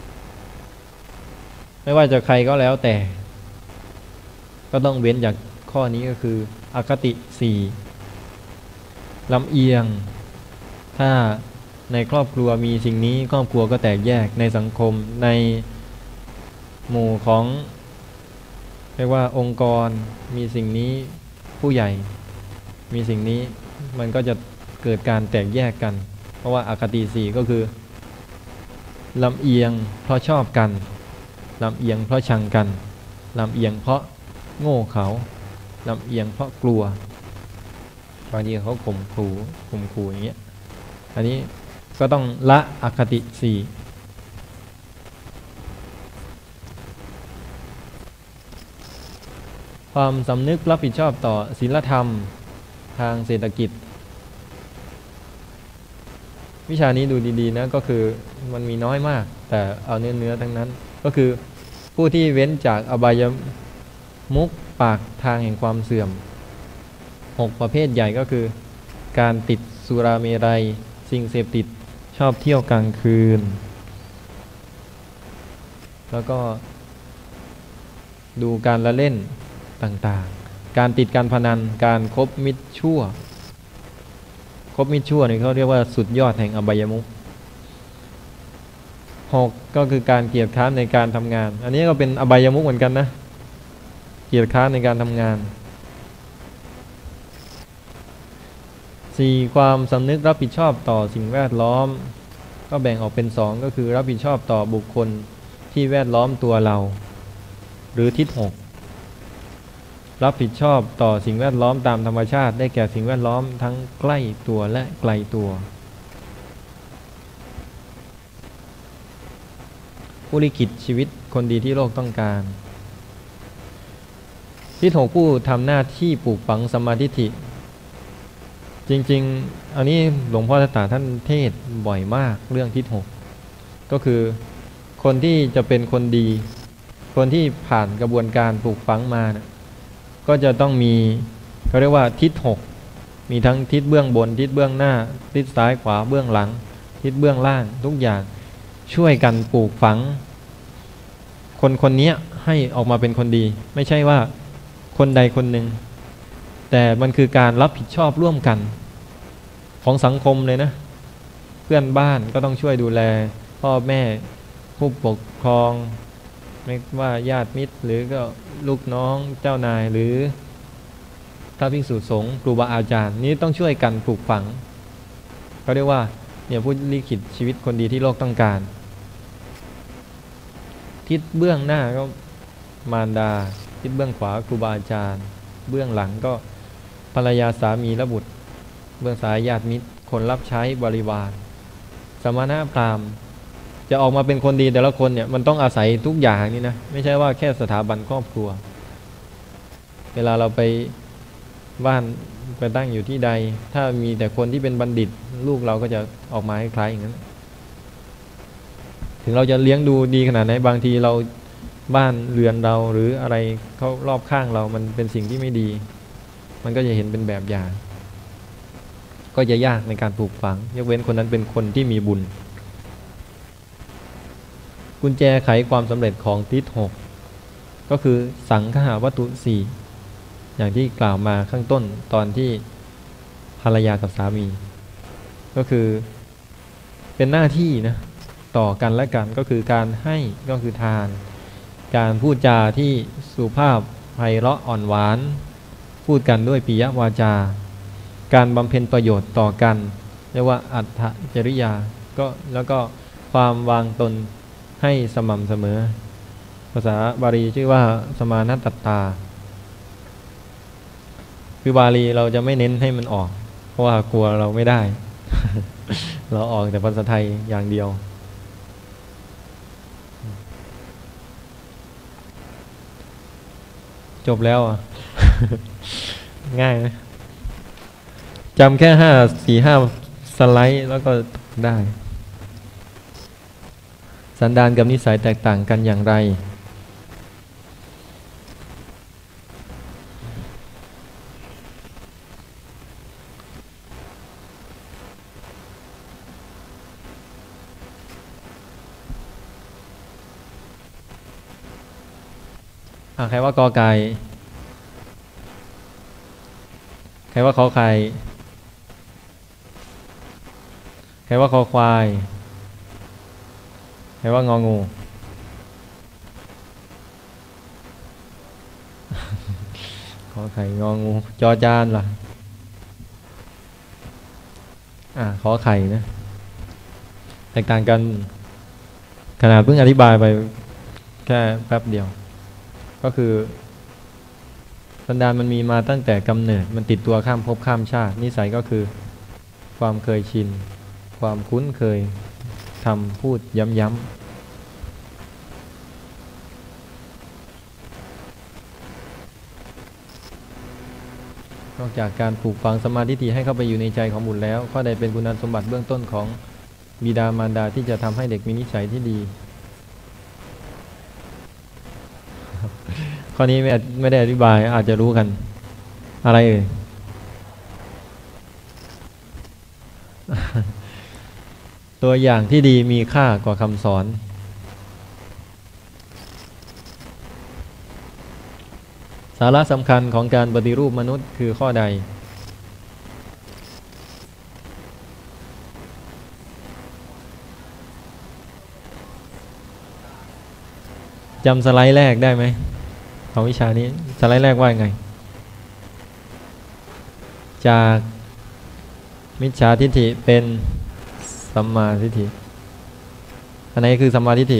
ไม่ว่าจะใครก็แล้วแต่ก็ต้องเว้นจากข้อนี้ก็คืออคติสี่ลำเอียงถ้าในครอบครัวมีสิ่งนี้ครอบครัวก็แตกแยกในสังคมในหมู่ของเรียกว่าองค์กรมีสิ่งนี้ผู้ใหญ่มีสิ่งนี้มันก็จะเกิดการแตกแยกกันเพราะว่าอคติสี่ก็คือลำเอียงเพราะชอบกันลำเอียงเพราะชังกันลำเอียงเพราะโง่เขาลำเอียงเพราะกลัวบางทีเขาข่มขู่ข่มขู่อย่างเงี้ยอันนี้ก็ต้องละอคติสี่ความสำนึกรับผิดชอบต่อศีลธรรมทางเศรษฐกิจวิชานี้ดูดีๆนะก็คือมันมีน้อยมากแต่เอาเนื้อเนื้อทั้งนั้นก็คือผู้ที่เว้นจากอบายมุขปากทางแห่งความเสื่อมหกประเภทใหญ่ก็คือการติดสุราเมรัยสิ่งเสพติดชอบเที่ยวกลางคืนแล้วก็ดูการละเล่นต่างๆการติดการพนันการคบมิตรชั่วคบมิตรชั่วนี่เขาเรียกว่าสุดยอดแห่งอบายมุขหกก็คือการเกียจคร้านในการทำงานอันนี้ก็เป็นอบายมุขเหมือนกันนะเกียจคร้านในการทำงานสี่ความสำนึกรับผิดชอบต่อสิ่งแวดล้อมก็แบ่งออกเป็นสองก็คือรับผิดชอบต่อบุคคลที่แวดล้อมตัวเราหรือทิศหกรับผิดชอบต่อสิ่งแวดล้อมตามธรรมชาติได้แก่สิ่งแวดล้อมทั้งใกล้ตัวและไกลตัวผู้ลิขิตชีวิตคนดีที่โลกต้องการทิศหกผู้ทำหน้าที่ปลูกฝังสัมมาทิฏฐิจริงๆอันนี้หลวงพ่อทัตตาท่านเทศบ่อยมากเรื่องทิศหกก็คือคนที่จะเป็นคนดีคนที่ผ่านกระบวนการปลูกฝังมานะก็จะต้องมีเขาเรียกว่าทิศหกมีทั้งทิศเบื้องบนทิศเบื้องหน้าทิศซ้ายขวาเบื้องหลังทิศเบื้องล่างทุกอย่างช่วยกันปลูกฝังคนคนนี้ให้ออกมาเป็นคนดีไม่ใช่ว่าคนใดคนหนึ่งแต่มันคือการรับผิดชอบร่วมกันของสังคมเลยนะเพื่อนบ้านก็ต้องช่วยดูแลพ่อแม่ผู้ปกครองไม่ว่าญาติมิตรหรือก็ลูกน้องเจ้านายหรือพระภิกษุสงฆ์ครูบาอาจารย์นี้ต้องช่วยกันปลูกฝังเขาเรียกว่าเนี่ยผู้ลิขิตชีวิตคนดีที่โลกต้องการทิศเบื้องหน้าก็มารดาทิศเบื้องขวาครูบาอาจารย์เบื้องหลังก็ภรรยาสามีและบุตรเบื้องซ้ายญาติมิตรคนรับใช้บริวารสมณะพราหมณ์จะออกมาเป็นคนดีแต่ละคนเนี่ยมันต้องอาศัยทุกอย่างนี่นะไม่ใช่ว่าแค่สถาบันครอบครัวเวลาเราไปบ้านไปตั้งอยู่ที่ใดถ้ามีแต่คนที่เป็นบัณฑิตลูกเราก็จะออกมาคล้ายๆอย่างนั้นถึงเราจะเลี้ยงดูดีขนาดไหนบางทีเราบ้านเรือนเราหรืออะไรเขารอบข้างเรามันเป็นสิ่งที่ไม่ดีมันก็จะเห็นเป็นแบบอย่างก็จะยากในการปลูกฝังยกเว้นคนนั้นเป็นคนที่มีบุญกุญแจไขความสำเร็จของทิศหกก็คือสังคหวัตถุสี่อย่างที่กล่าวมาข้างต้นตอนที่ภรรยากับสามีก็คือเป็นหน้าที่นะต่อกันและกันก็คือการให้ก็คือทานการพูดจาที่สุภาพไพเราะอ่อนหวานพูดกันด้วยปิยวาจาการบำเพ็ญประโยชน์ต่อกันเรียกว่าอัตถจริยาก็แล้วก็ความวางตนให้สม่ำเสมอภาษาบาลีชื่อว่าสมานัตตตาคือบาลีเราจะไม่เน้นให้มันออกเพราะว่ากลัวเราไม่ได้ เราออกแต่ภาษาไทยอย่างเดียวจบแล้วอ่ะ ง่ายไหมจำแค่ห้าสี่ห้าสไลด์แล้วก็ได้สันดานกับนิสัยแตกต่างกันอย่างไรอ่ะใครว่ากอไก่ใครว่าขอไข่ใครว่าคอควายใครว่างองู ขอไข่งองูจอจานล่ะอ่ะขอไข่นะแตกต่างกันขนาดเพิ่งอธิบายไปแค่แป๊บเดียวก็คือสันดานมันมีมาตั้งแต่กำเนิดมันติดตัวข้ามภพข้ามชาตินิสัยก็คือความเคยชินความคุ้นเคยทำพูดย้ำๆนอกจากการปลูกฝังสมาธิให้เข้าไปอยู่ในใจของบุตรแล้วข้อใดเป็นคุณสมบัติเบื้องต้นของบิดามารดาที่จะทำให้เด็กมีนิสัยที่ดีข้อนี้ไม่ไม่ได้อธิบายอาจจะรู้กันอะไรเอ่ย ตัวอย่างที่ดีมีค่ากว่าคำสอนสาระสำคัญของการปฏิรูปมนุษย์คือข้อใดจำสไลด์แรกได้ไหมของวิชานี้สไลด์แรกว่าไงจากมิจฉาทิฏฐิเป็นสัมมาทิฏฐิอันไหนคือสัมมาทิฏฐิ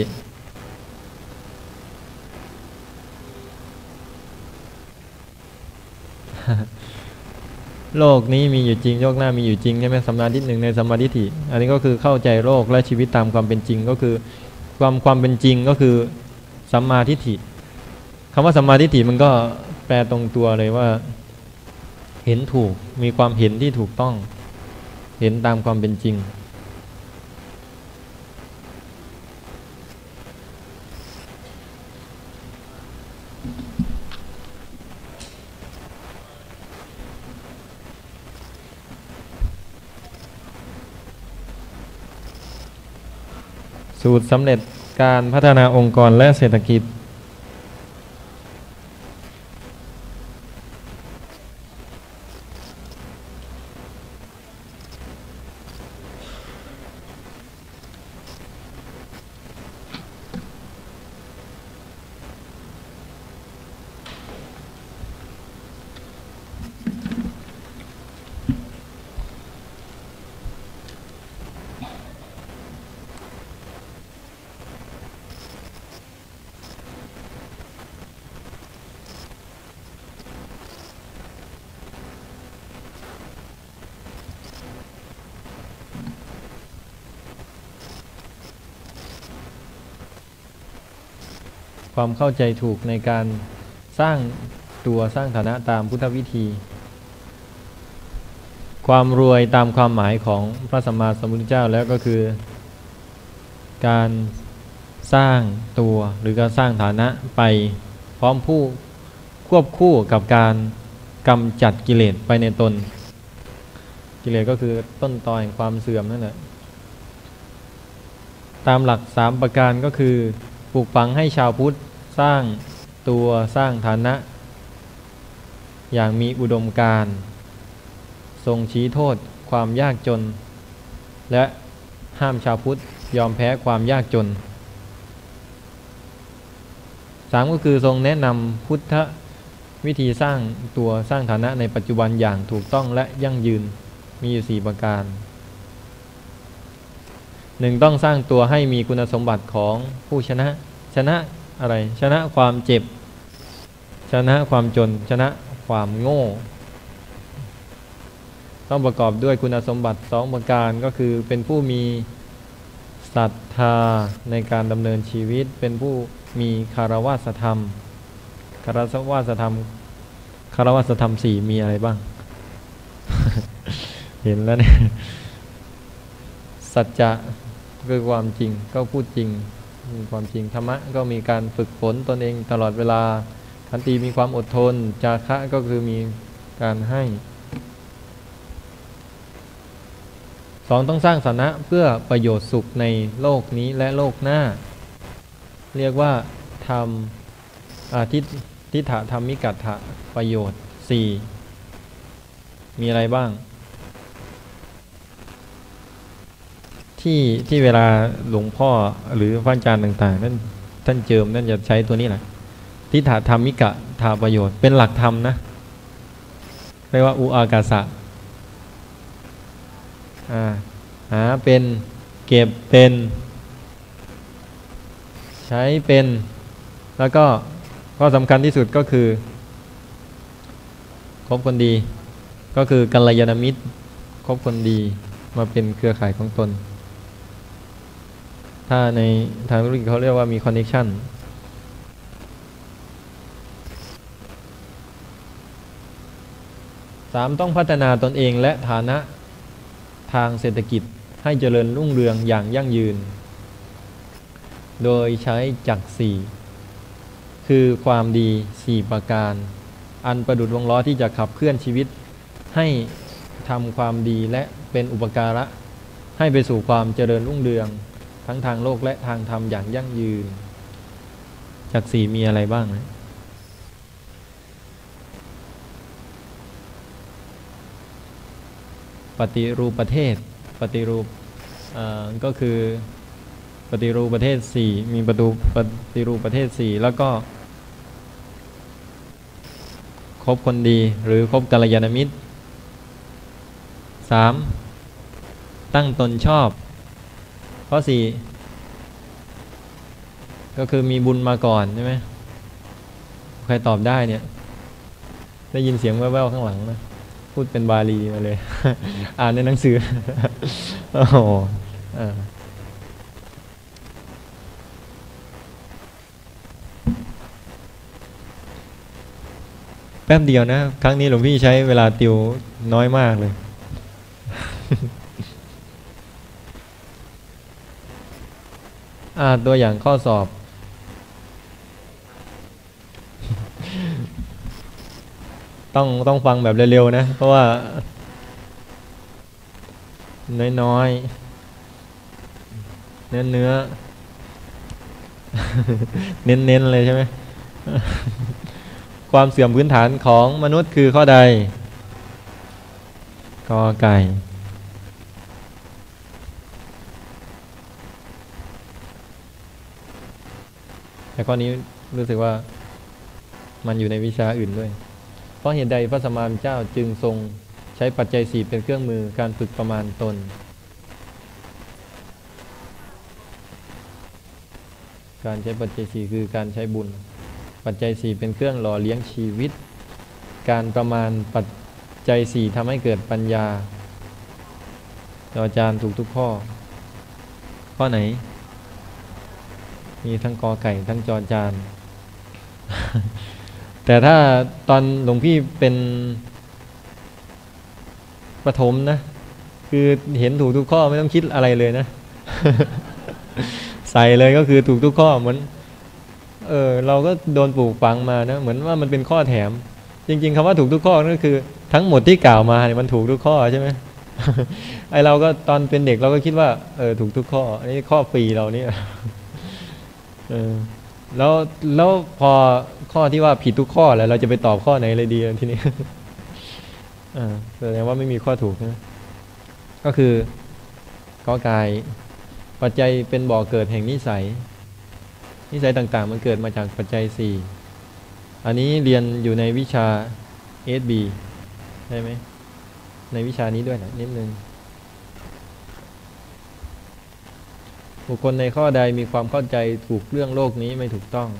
โลกนี้มีอยู่จริงโลกหน้ามีอยู่จริงใช่ไหมสัมมาทิฏฐิหนึ่งในสัมมาทิฏฐิอันนี้ก็คือเข้าใจโลกและชีวิตตามความเป็นจริงก็คือความความเป็นจริงก็คือสัมมาทิฏฐิคำว่าสัมมาทิฏฐิมันก็แปลตรงตัวเลยว่าเห็นถูกมีความเห็นที่ถูกต้องเห็นตามความเป็นจริงสูตรสำเร็จการพัฒนาองค์กรและเศรษฐกิจความเข้าใจถูกในการสร้างตัวสร้างฐานะตามพุทธวิธี ความรวยตามความหมายของพระสัมมาสัมพุทธเจ้าแล้วก็คือการสร้างตัวหรือการสร้างฐานะไปพร้อมผู้ควบคู่กับการกำจัดกิเลสไปในตนกิเลสก็คือต้นตอแห่งความเสื่อมนั่นแหละตามหลักสามประการก็คือปลูกฝังให้ชาวพุทธสร้างตัวสร้างฐานะอย่างมีอุดมการณ์ทรงชี้โทษความยากจนและห้ามชาวพุทธยอมแพ้ความยากจนสามก็คือทรงแนะนำพุทธวิธีสร้างตัวสร้างฐานะในปัจจุบันอย่างถูกต้องและยั่งยืนมีอยู่สี่ประการหนึ่งต้องสร้างตัวให้มีคุณสมบัติของผู้ชนะชนะอะไรชนะความเจ็บชนะความจนชนะความโง่ต้องประกอบด้วยคุณสมบัติสองประการก็คือเป็นผู้มีศรัทธาในการดำเนินชีวิตเป็นผู้มีคารวะธรรมคารวะธรรมคารวะธรรมสี่มีอะไรบ้าง เห็นแล้วเนี่ยสัจจะคือความจริงก็พูดจริงมีความจริงธรรมะก็มีการฝึกฝนตนเองตลอดเวลาขันติมีความอดทนจาคะก็คือมีการให้สองต้องสร้างฐานะเพื่อประโยชน์สุขในโลกนี้และโลกหน้าเรียกว่าธรรมอาทิทิฏฐธรรมิกัตถะประโยชน์สี่มีอะไรบ้างที่ที่เวลาหลวงพ่อหรือพระอาจารย์ต่างๆท่านท่านเจิมท่านจะใช้ตัวนี้แหละทิฏฐธรรมิกะถาประโยชน์เป็นหลักธรรมนะเรียกว่าอุอากาสะอ่าหาเป็นเก็บเป็นใช้เป็นแล้วก็ข้อสำคัญที่สุดก็คือคบคนดีก็คือกัลยาณมิตรคบคนดีมาเป็นเครือข่ายของตนถ้าในทางธุรกิจเขาเรียกว่ามีคอนเนคชั่นสามต้องพัฒนาตนเองและฐานะทางเศรษฐกิจให้เจริญรุ่งเรืองอย่างยั่งยืนโดยใช้จักรสี่คือความดีสี่ประการอันประดุจวงล้อที่จะขับเคลื่อนชีวิตให้ทำความดีและเป็นอุปการะให้ไปสู่ความเจริญรุ่งเรืองทั้งทางโลกและทางธรรมอย่างยั่งยืนจักรสี่มีอะไรบ้างนะปฏิรูปประเทศปฏิรูปก็คือปฏิรูปประเทศสี่มีประตูปฏิรูปประเทศสี่แล้วก็คบคนดีหรือคบกัลยาณมิตรสามตั้งตนชอบข้อสี่ก็คือมีบุญมาก่อนใช่ไหมใครตอบได้เนี่ยได้ยินเสียงแว่วๆข้างหลังนะพูดเป็นบาลีมาเลย อ่านในหนังสือ โอ้โหแป๊บเดียวนะครั้งนี้หลวงพี่ใช้เวลาติวน้อยมากเลย อ่าตัวอย่างข้อสอบ ต้องต้องฟังแบบเร็วๆนะเพราะว่าน้อยๆเนื้อเนื้อ เน้นๆเลยใช่ไหม ความเสื่อมพื้นฐานของมนุษย์คือข้อใดกอไก่แต่ข้อนี้รู้สึกว่ามันอยู่ในวิชาอื่นด้วยเพราะเหตุใดพระสัมมาสัมพุทธเจ้าจึงทรงใช้ปัจจัยสี่เป็นเครื่องมือการฝึกประมาณตนการใช้ปัจจัยสี่คือการใช้บุญปัจจัยสี่เป็นเครื่องหล่อเลี้ยงชีวิตการประมาณปัจจัยสี่ทำให้เกิดปัญญาอาจารย์ถูกทุกข้อข้อไหนมีทั้งกอไก่ทั้งจอจานแต่ถ้าตอนหลวงพี่เป็นประถมนะคือเห็นถูกทุกข้อไม่ต้องคิดอะไรเลยนะ ใส่เลยก็คือถูกทุกข้อเหมือนเออเราก็โดนปลูกฝังมานะเหมือนว่ามันเป็นข้อแถมจริงๆคำว่าถูกทุกข้อก็คือทั้งหมดที่กล่าวมาเนี่ยมันถูกทุกข้อใช่ไหม ไอเราก็ตอนเป็นเด็กเราก็คิดว่าเออถูกทุกข้ออันนี้ข้อฟรีเราเนี่ย เออแล้วแล้วพอข้อที่ว่าผิดทุกข้อแล้วเราจะไปตอบข้อไหนเลยดีทีนี้ อ่าแสดงว่าไม่มีข้อถูกนะก็คือกอกายปัจจัยเป็นบ่อเกิดแห่งนิสัยนิสัยต่างๆมันเกิดมาจากปัจจัยสี่อันนี้เรียนอยู่ในวิชา เอส บี ใช่ไหมในวิชานี้ด้วยนะนิดนึงบุคคลในข้อใดมีความเข้าใจถูกเรื่องโลกนี้ไม่ถูกต้อง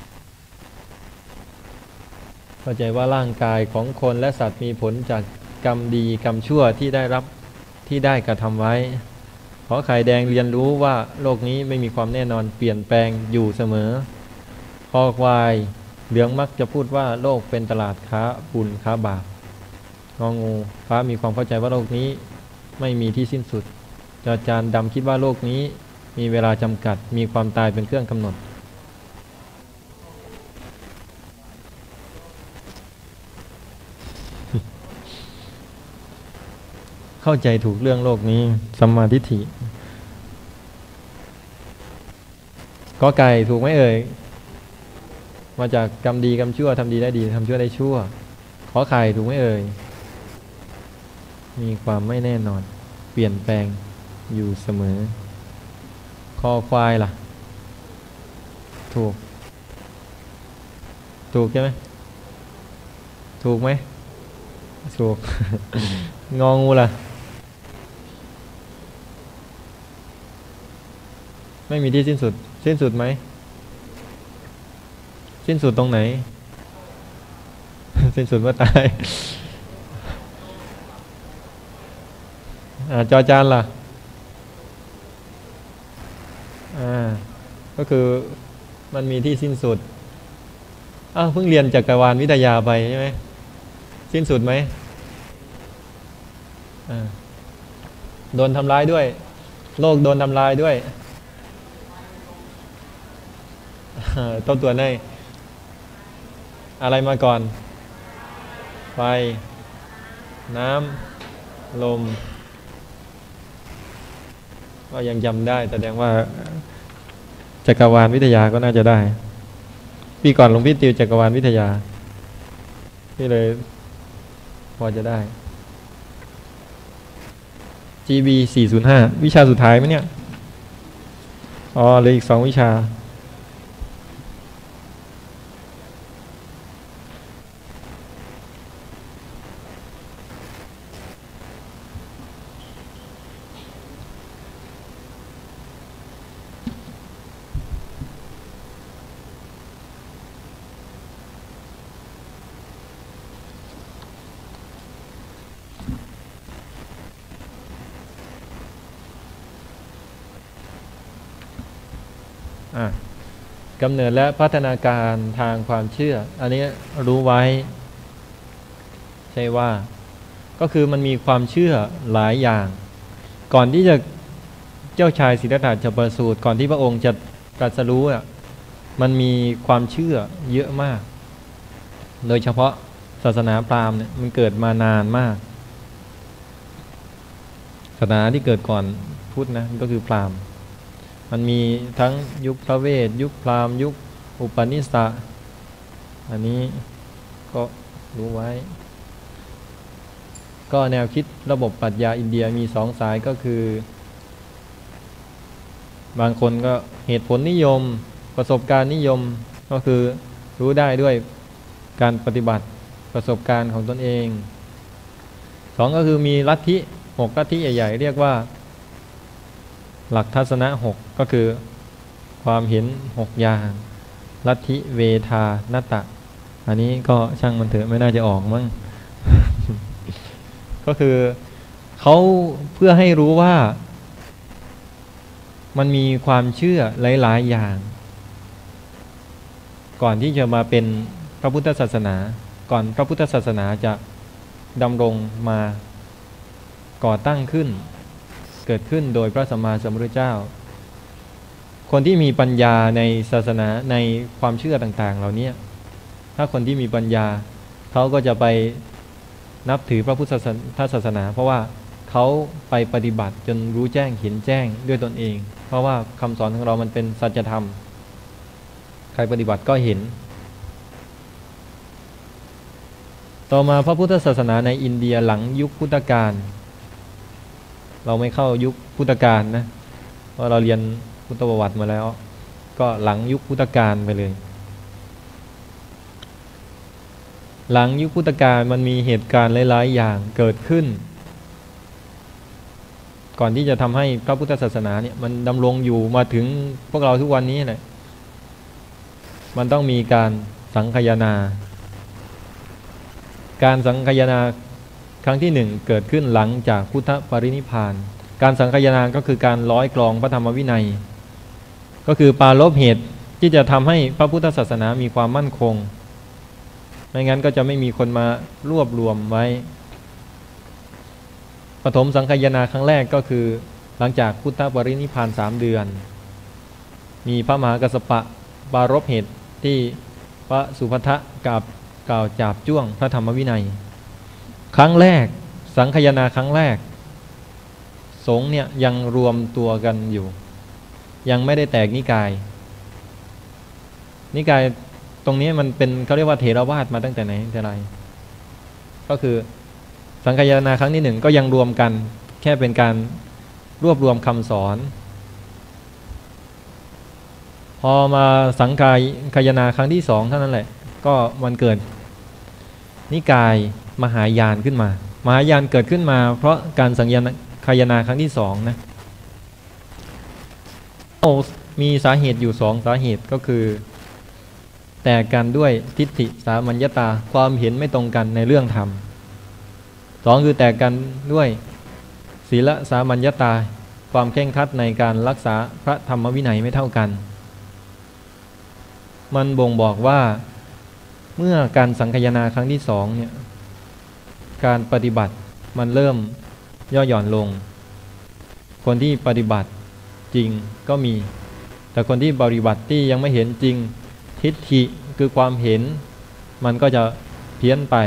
เข้าใจว่าร่างกายของคนและสัตว์มีผลจากกรรมดีกรรมชั่วที่ได้รับที่ได้กระทำไว้ขอไข่แดงเรียนรู้ว่าโลกนี้ไม่มีความแน่นอนเปลี่ยนแปลงอยู่เสมอคอควายเหลืองมักจะพูดว่าโลกเป็นตลาดค้าบุญค้าบาปงองูฟ้ามีความเข้าใจว่าโลกนี้ไม่มีที่สิ้นสุดจอจานดำคิดว่าโลกนี้มีเวลาจำกัดมีความตายเป็นเครื่องกำหนดเข้าใจถูกเรื่องโลกนี้สัมมาทิฏฐิก็ไก่ถูกไหมเอ่ยมาจากกรรมดีกรรมชั่วทำดีได้ดีทำชั่วได้ชั่วขอไข่ถูกไหมเอ่ยมีความไม่แน่นอนเปลี่ยนแปลงอยู่เสมอคอควายล่ะถูกถูกใช่ไหมถูกไหมถูก งองูล่ะไม่มีที่สิ้นสุดสิ้นสุดไหมสิ้นสุดตรงไหน สิ้นสุดเมื่อตาย อ่าจอจานล่ะอ่าก็คือมันมีที่สิ้นสุดอ้าวเพิ่งเรียนจักรวาลวิทยาไปใช่ไหมสิ้นสุดไหมอ่าโดนทำร้ายด้วยโลกโดนทำลายด้วยต้นตัวไหนอะไรมาก่อนไฟน้ำลมก็ยังจำได้แสดงว่าจักรวาลวิทยาก็น่าจะได้ปีก่อนหลวงพี่ติวจักรวาลวิทยาพี่เลยพอจะได้ จี บี สี่ศูนย์ห้า วิชาสุดท้ายไหมเนี่ยอ๋อเหลืออีกสองวิชากำเนิดและพัฒนาการทางความเชื่ออันนี้รู้ไว้ใช่ว่าก็คือมันมีความเชื่อหลายอย่างก่อนที่จะเจ้าชายสิทธัตถะจะประสูติก่อนที่พระองค์จะตรัสรู้อ่ะมันมีความเชื่อเยอะมากโดยเฉพาะศาสนาพราหมณ์เนี่ยมันเกิดมานานมากศาสนาที่เกิดก่อนพุทธนะก็คือพราหมณ์มันมีทั้งยุคพระเวทยุคพราหมณ์ยุคอุปนิสสะอันนี้ก็รู้ไว้ก็แนวคิดระบบปรัชญาอินเดียมีสองสายก็คือบางคนก็เหตุผลนิยมประสบการณ์นิยมก็คือรู้ได้ด้วยการปฏิบัติประสบการณ์ของตนเองสองก็คือมีลัทธิหกลัทธิใหญ่ๆเรียกว่าหลักทัศนะหกก็คือความเห็นหกอย่างลัทธิเวทานตะอันนี้ก็ช่างมันเถอะไม่น่าจะออกมั้ง ก็คือเขาเพื่อให้รู้ว่ามันมีความเชื่อหลายๆอย่างก่อนที่จะมาเป็นพระพุทธศาสนาก่อนพระพุทธศาสนาจะดำรงมาก่อตั้งขึ้นเกิดขึ้นโดยพระสัมมาสัมพุทธเจ้าคนที่มีปัญญาในศาสนาในความเชื่อต่างๆเหล่านี้ถ้าคนที่มีปัญญาเขาก็จะไปนับถือพระพุทธศาสนาเพราะว่าเขาไปปฏิบัติจนรู้แจ้งเห็นแจ้งด้วยตนเองเพราะว่าคำสอนของเรามันเป็นสัจธรรมใครปฏิบัติก็เห็นต่อมาพระพุทธศาสนาในอินเดียหลังยุคพุทธกาลเราไม่เข้ายุคพุทธกาลนะเพราะเราเรียนพุทธประวัติมาแล้วก็หลังยุคพุทธกาลไปเลยหลังยุคพุทธกาลมันมีเหตุการณ์หลายๆอย่างเกิดขึ้นก่อนที่จะทำให้พระพุทธศาสนาเนี่ยมันดำรงอยู่มาถึงพวกเราทุกวันนี้แหละมันต้องมีการสังคายนาการสังคายนาครั้งที่หนึ่งเกิดขึ้นหลังจากพุทธปรินิพพานการสังคายนาก็คือการร้อยกลองพระธรรมวินัยก็คือปรารภเหตุที่จะทำให้พระพุทธศาสนามีความมั่นคงไม่งั้นก็จะไม่มีคนมารวบรวมไว้ปฐมสังคายนาครั้งแรกก็คือหลังจากพุทธปรินิพพานสามเดือนมีพระมหากัสสปะปรารภเหตุที่พระสุภัททะกับกล่าวจาบจ้วงพระธรรมวินัยครั้งแรกสังคายนาครั้งแรกสงฆ์เนี่ยยังรวมตัวกันอยู่ยังไม่ได้แตกนิกายนิกายตรงนี้มันเป็นเขาเรียกว่าเถรวาทมาตั้งแต่ไหนแต่ไรก็คือสังคายนาครั้งที่หนึ่งก็ยังรวมกันแค่เป็นการรวบรวมคำสอนพอมาสังคายนาครั้งที่สองเท่านั้นแหละก็มันเกิดนิกายมหายานขึ้นมามหายานเกิดขึ้นมาเพราะการสังคายนาครั้งที่สองนะมีสาเหตุอยู่สองสาเหตุก็คือแตกกันด้วยทิฏฐิสามัญญตาความเห็นไม่ตรงกันในเรื่องธรรมสองคือแตกกันด้วยศีลสามัญญตาความเคร่งครัดในการรักษาพระธรรมวินัยไม่เท่ากันมันบ่งบอกว่าเมื่อการสังคายนาครั้งที่สองเนี่ยการปฏิบัติมันเริ่มย่อหย่อนลงคนที่ปฏิบัติจริงก็มีแต่คนที่ปฏิบัติที่ยังไม่เห็นจริงทิฏฐิคือความเห็นมันก็จะเพี้ยนไป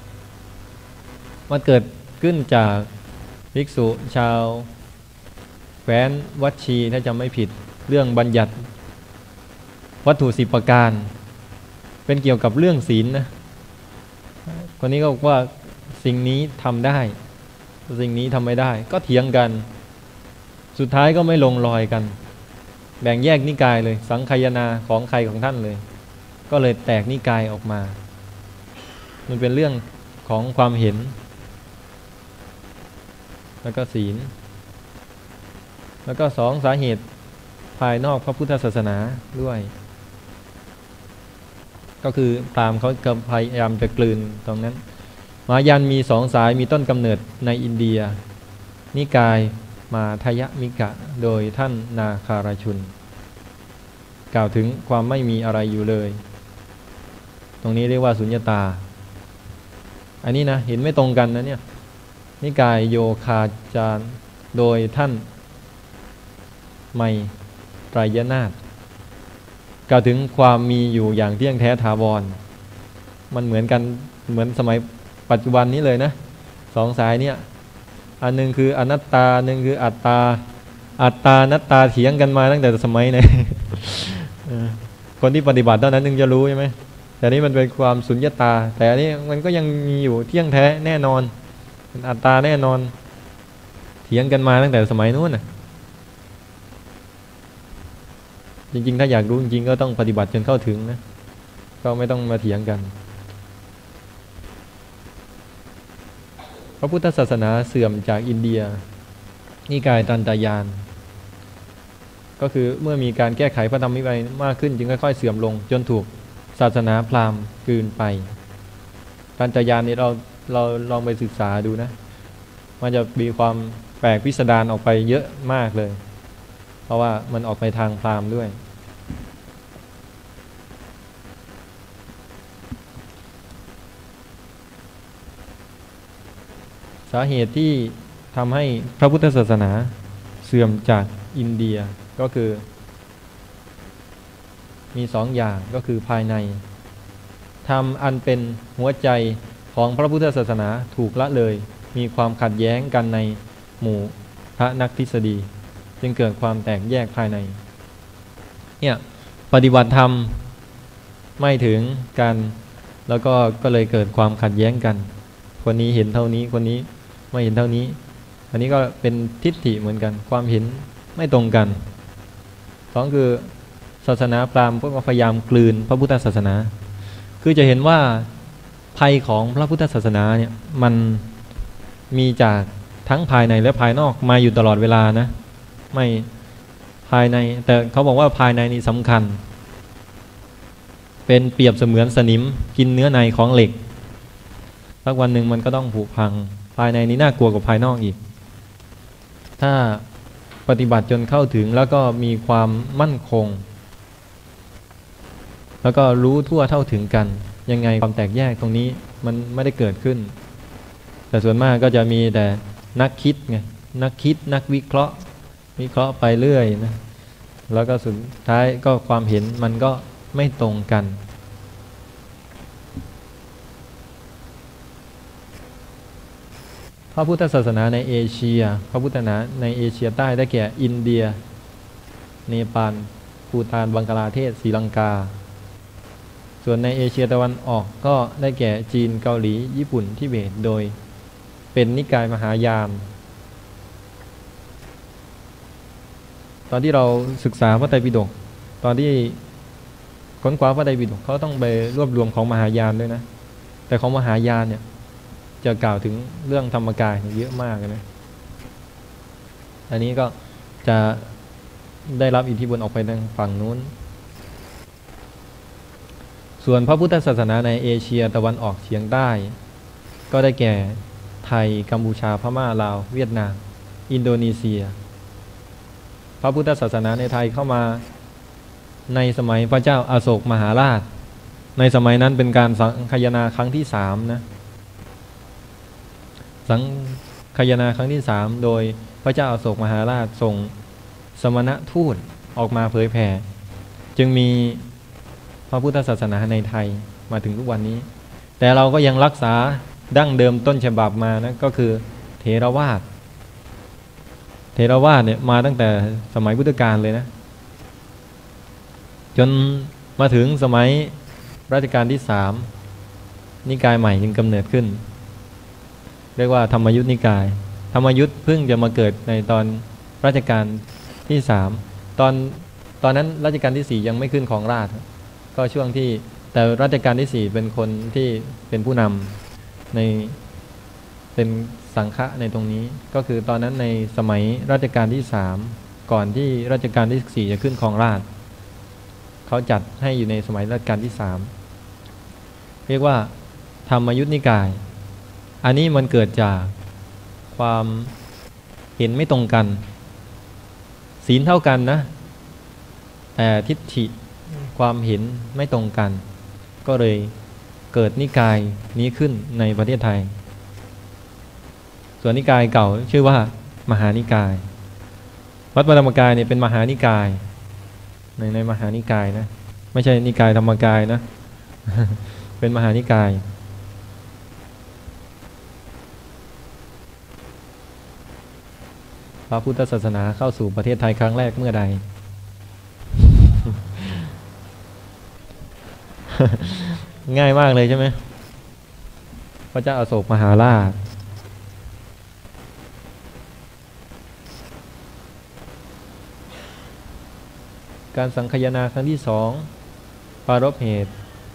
มันเกิดขึ้นจากภิกษุชาวแคว้นวัชชีถ้าจำไม่ผิดเรื่องบัญญัติวัตถุสิบประการเป็นเกี่ยวกับเรื่องศีลนะคนนี้ก็บอกว่าสิ่งนี้ทำได้สิ่งนี้ทำไม่ได้ก็เถียงกันสุดท้ายก็ไม่ลงรอยกันแบ่งแยกนิกายเลยสังคายนาของใครของท่านเลยก็เลยแตกนิกายออกมามันเป็นเรื่องของความเห็นแล้วก็ศีลแล้วก็สองสาเหตุภายนอกพระพุทธศาสนาด้วยก็คือพราหมณ์เขาพยายามจะกลืนตรงนั้นมหายานมีสองสายมีต้นกำเนิดในอินเดียนิกายมาทยมิกะโดยท่านนาคาราชุนกล่าวถึงความไม่มีอะไรอยู่เลยตรงนี้เรียกว่าสุญญตาอันนี้นะเห็นไม่ตรงกันนะเนี่ยนิกายโยคาจารโดยท่านไมไตรยนาถกล่าวถึงความมีอยู่อย่างเที่ยงแท้ถาวรมันเหมือนกันเหมือนสมัยปัจจุบันนี้เลยนะสองสายเนี่ยอันนึงคืออนัตตาหนึ่งคืออัตตาอัตตานัตตาเถียงกันมาตั้งแต่สมัยไหน คนที่ปฏิบัติเท่านั้นนึงจะรู้ใช่ไหมแต่นี้มันเป็นความสุญญตาแต่อันนี้มันก็ยังมีอยู่เที่ยงแท้แน่นอนเป็นอัตตาแน่นอนเถียงกันมาตั้งแต่สมัยนู้นน่ะจริงๆถ้าอยากรู้จริงๆก็ต้องปฏิบัติจนเข้าถึงนะก็ไม่ต้องมาเถียงกันพระพุทธศาสนาเสื่อมจากอินเดียนิกายตันตายานก็คือเมื่อมีการแก้ไขพระธรรมวินัยมากขึ้นจึงค่อยๆเสื่อมลงจนถูกศาสนาพราหมณ์กลืนไปตันตายานนี้เราเราลองไปศึกษาดูนะมันจะมีความแปลกพิสดารออกไปเยอะมากเลยเพราะว่ามันออกไปทางพราหมณ์ด้วยสาเหตุที่ทำให้พระพุทธศาสนาเสื่อมจากอินเดียก็คือมีสองอย่างก็คือภายในธรรมอันเป็นหัวใจของพระพุทธศาสนาถูกละเลยมีความขัดแย้งกันในหมู่พระนักทฤษฎีจึงเกิดความแตกแยกภายในเนี่ยปฏิบัติธรรมไม่ถึงกันแล้วก็ก็เลยเกิดความขัดแย้งกันคนนี้เห็นเท่านี้คนนี้ไม่เห็นเท่านี้อันนี้ก็เป็นทิฏฐิเหมือนกันความเห็นไม่ตรงกันสองคือศาสนาพราหมณ์ก็พยายามกลืนพระพุทธศาสนาคือจะเห็นว่าภัยของพระพุทธศาสนาเนี่ยมันมีจากทั้งภายในและภายนอกมาอยู่ตลอดเวลานะไม่ภายในแต่เขาบอกว่าภายในนี่สำคัญเป็นเปรียบเสมือนสนิมกินเนื้อในของเหล็กสักวันหนึ่งมันก็ต้องผุพังภายในนี้น่ากลัวกว่าภายนอกอีกถ้าปฏิบัติจนเข้าถึงแล้วก็มีความมั่นคงแล้วก็รู้ทั่วเท่าถึงกันยังไงความแตกแยกตรงนี้มันไม่ได้เกิดขึ้นแต่ส่วนมากก็จะมีแต่นักคิดไงนักคิดนักวิเคราะห์วิเคราะห์ไปเรื่อยนะแล้วก็สุดท้ายก็ความเห็นมันก็ไม่ตรงกันพระพุทธศาสนาในเอเชียพระพุทธศาสนาในเอเชียใต้ได้แก่อินเดียเนปาลภูฏานบังกลาเทศศรีลังกาส่วนในเอเชียตะวันออกก็ได้แก่จีนเกาหลีญี่ปุ่นทิเบตโดยเป็นนิกายมหายานตอนที่เราศึกษาพระไตรปิฎกตอนที่ค้นคว้าพระไตรปิฎกเขาต้องไปรวบรวมของมหายานด้วยนะแต่ของมหายานเนี่ยจะกล่าวถึงเรื่องธรรมกายเยอะมากนะอันนี้ก็จะได้รับอิทธิพลออกไปทางฝั่งนู้นส่วนพระพุทธศาสนาในเอเชียตะวันออกเฉียงใต้ก็ได้แก่ไทยกัมพูชาพม่าลาวเวียดนามอินโดนีเซียพระพุทธศาสนาในไทยเข้ามาในสมัยพระเจ้าอโศกมหาราชในสมัยนั้นเป็นการสังคายนาครั้งที่สามนะสังคายนาครั้งที่สามโดยพระเจ้าอโศกมหาราชส่งสมณทูตออกมาเผยแผ่จึงมีพระพุทธศาสนาในไทยมาถึงทุกวันนี้แต่เราก็ยังรักษาดั้งเดิมต้นฉบับมานะก็คือเถรวาทเถรวาทเนี่ยมาตั้งแต่สมัยพุทธกาลเลยนะจนมาถึงสมัยรัชกาลที่สามนิกายใหม่จึงกำเนิดขึ้นเรียกว่าธรรมยุทธนิกายธรรมยุทธเพิ่งจะมาเกิดในตอนรัชกาลที่สามตอนตอนนั้นรัชกาลที่สี่ยังไม่ขึ้นของราชย์ก็ช่วงที่แต่รัชกาลที่สี่เป็นคนที่เป็นผู้นำในเป็นสังฆะในตรงนี้ก็คือตอนนั้นในสมัยรัชกาลที่สามก่อนที่รัชกาลที่สี่จะขึ้นของราชย์เขาจัดให้อยู่ในสมัยรัชกาลที่สามเรียกว่าธรรมยุทธนิกายอันนี้มันเกิดจากความเห็นไม่ตรงกันศีลเท่ากันนะแต่ทิฏฐิความเห็นไม่ตรงกันก็เลยเกิดนิกายนี้ขึ้นในประเทศไทยส่วนนิกายเก่าชื่อว่ามหานิกายวัดพระธรรมกายเนี่ยเป็นมหานิกายในในมหานิกายนะไม่ใช่นิกายธรรมกายนะ เป็นมหานิกายพระพุทธศาสนาเข้าสู่ประเทศไทยครั้งแรกเมื่อใด ง่ายมากเลยใช่ไหมพระเจ้าอโศกมหาราชการสังคายนาครั้งที่สองปารภเหตุ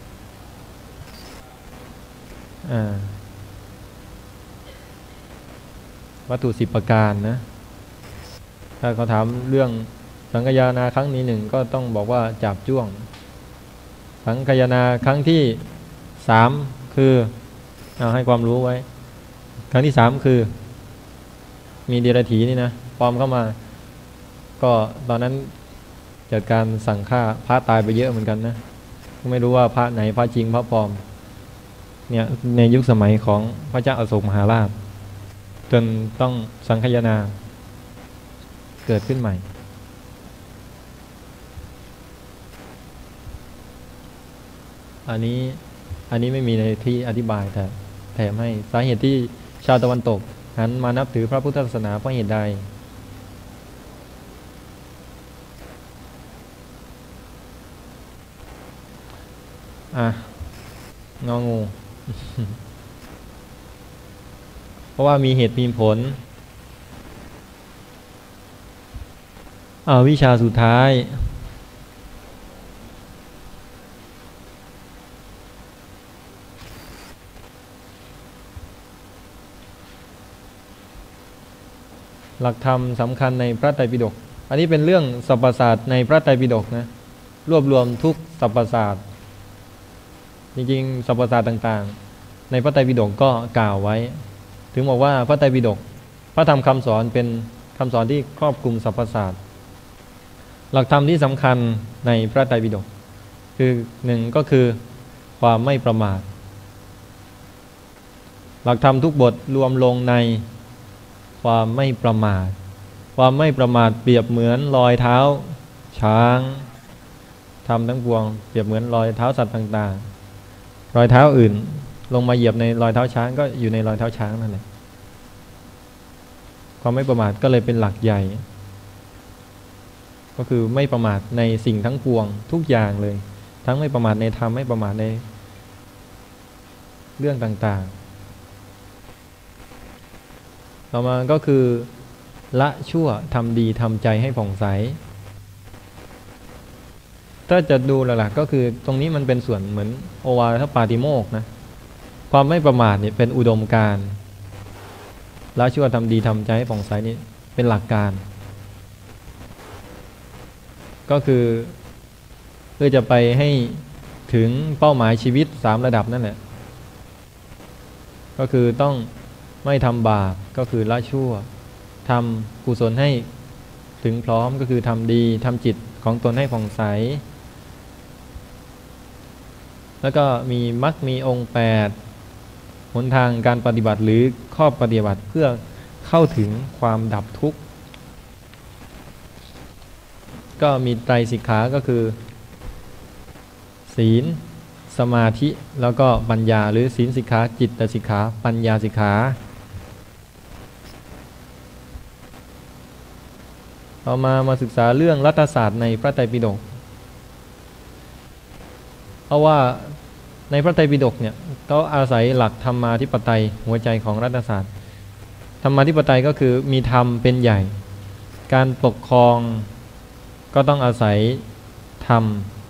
วัตถุสิบประการนะถ้าเขาถามเรื่องสังคายนาครั้งนี้หนึ่งก็ต้องบอกว่าจับจ้วงสังคายนาครั้งที่สามคือเอาให้ความรู้ไว้ครั้งที่สามคือมีเดรัจฉีนี่นะปลอมเข้ามาก็ตอนนั้นจัดการสั่งฆ่าพระตายไปเยอะเหมือนกันนะไม่รู้ว่าพระไหนพระจริงพระปลอมเนี่ยในยุคสมัยของพระเจ้าอโศกมหาราชจนต้องสังคายนาเกิดขึ้นใหม่อันนี้อันนี้ไม่มีในที่อธิบายแต่แถมให้สาเหตุที่ชาวตะวันตกหันมานับถือพระพุทธศาสนาเพราะเหตุใดอ่ะงองู เพราะว่ามีเหตุมีผลอ่าวิชาสุดท้ายหลักธรรมสำคัญในพระไตรปิฎกอันนี้เป็นเรื่องสรรพศาสตร์ในพระไตรปิฎกนะรวบรวมทุกสรรพศาสตร์จริงๆสรรพศาสตร์ต่างๆในพระไตรปิฎกก็กล่าวไว้ถึงบอกว่าพระไตรปิฎกพระธรรมคำสอนเป็นคำสอนที่ครอบคลุมสรรพศาสตร์หลักธรรมที่สำคัญในพระไตรปิฎกคือหนึ่งก็คือความไม่ประมาทหลักธรรมทุกบทรวมลงในความไม่ประมาทความไม่ประมาทเปรียบเหมือนรอยเท้าช้างทำทั้งปวงเปรียบเหมือนรอยเท้าสัตว์ต่างๆรอยเท้าอื่นลงมาเหยียบในรอยเท้าช้างก็อยู่ในรอยเท้าช้างนั่นแหละความไม่ประมาทก็เลยเป็นหลักใหญ่ก็คือไม่ประมาทในสิ่งทั้งปวงทุกอย่างเลยทั้งไม่ประมาทในธรรมไม่ประมาทในเรื่องต่างๆต่อมาก็คือละชั่วทำดีทำใจให้ผ่องใสถ้าจะดูหลักๆก็คือตรงนี้มันเป็นส่วนเหมือนโอวาทปาติโมกข์นะความไม่ประมาทเนี่ยเป็นอุดมการณ์ละชั่วทำดีทำใจให้ผ่องใสนี่เป็นหลักการก็คือเพื่อจะไปให้ถึงเป้าหมายชีวิตสามระดับนั่นแหละก็คือต้องไม่ทำบาปก็คือละชั่วทำกุศลให้ถึงพร้อมก็คือทำดีทำจิตของตนให้ผ่องใสแล้วก็มีมรรคมีองค์แปดหนทางการปฏิบัติหรือข้อปฏิบัติเพื่อเข้าถึงความดับทุกข์ก็มีไตรสิกขาก็คือศีลสมาธิแล้วก็ปัญญาหรือศีลสิกขาจิตตสิกขาปัญญาสิกขาเอามามาศึกษาเรื่องรัฐศาสตร์ในพระไตรปิฎกเพราะว่าในพระไตรปิฎกเนี่ยเขาอาศัยหลักธรรมาธิปไตยหัวใจของรัฐศาสตร์ธรรมาธิปไตยก็คือมีธรรมเป็นใหญ่การปกครองก็ต้องอาศัยธรรม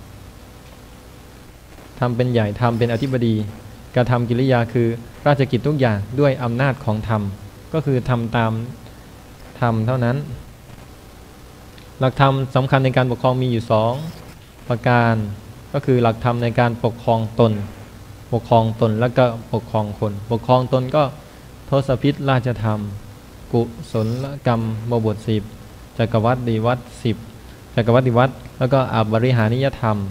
ธรรมเป็นใหญ่ธรรมเป็นอธิบดีกระทำกิริยาคือราชกิจทุกอย่างด้วยอำนาจของธรรมก็คือทำตามธรรมเท่านั้นหลักธรรมสำคัญในการปกครองมีอยู่สองประการก็คือหลักธรรมในการปกครองตนปกครองตนแล้วก็ปกครองคนปกครองตนก็ทศพิธราชธรรมกุศลกรรมบทสิบจักรวรรดิวัตรสิบจักรวรรดิวัตรแล้วก็อบบริหานิยธรรม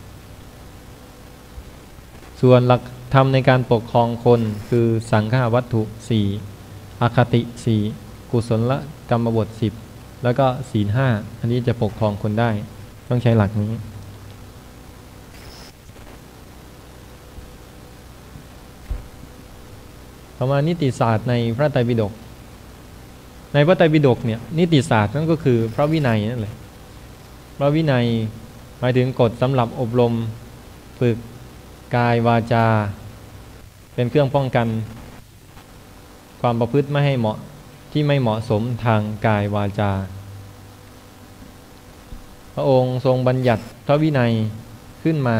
ส่วนหลักธรรมในการปกครองคนคือสังฆวัตถุสี่อคติสี่กุศลกรรมบทสิบแล้วก็ศีลห้าอันนี้จะปกครองคนได้ต้องใช้หลักนี้ต่อมานิติศาสตร์ในพระไตรปิฎกในพระไตรปิฎกเนี่ยนิติศาสตร์นั่นก็คือพระวินัยนั่นแหละพระวินัยหมายถึงกฎสำหรับอบรมฝึกกายวาจาเป็นเครื่องป้องกันความประพฤติไม่ให้เหมาะที่ไม่เหมาะสมทางกายวาจาพระองค์ทรงบัญญัติพระวินัยขึ้นมา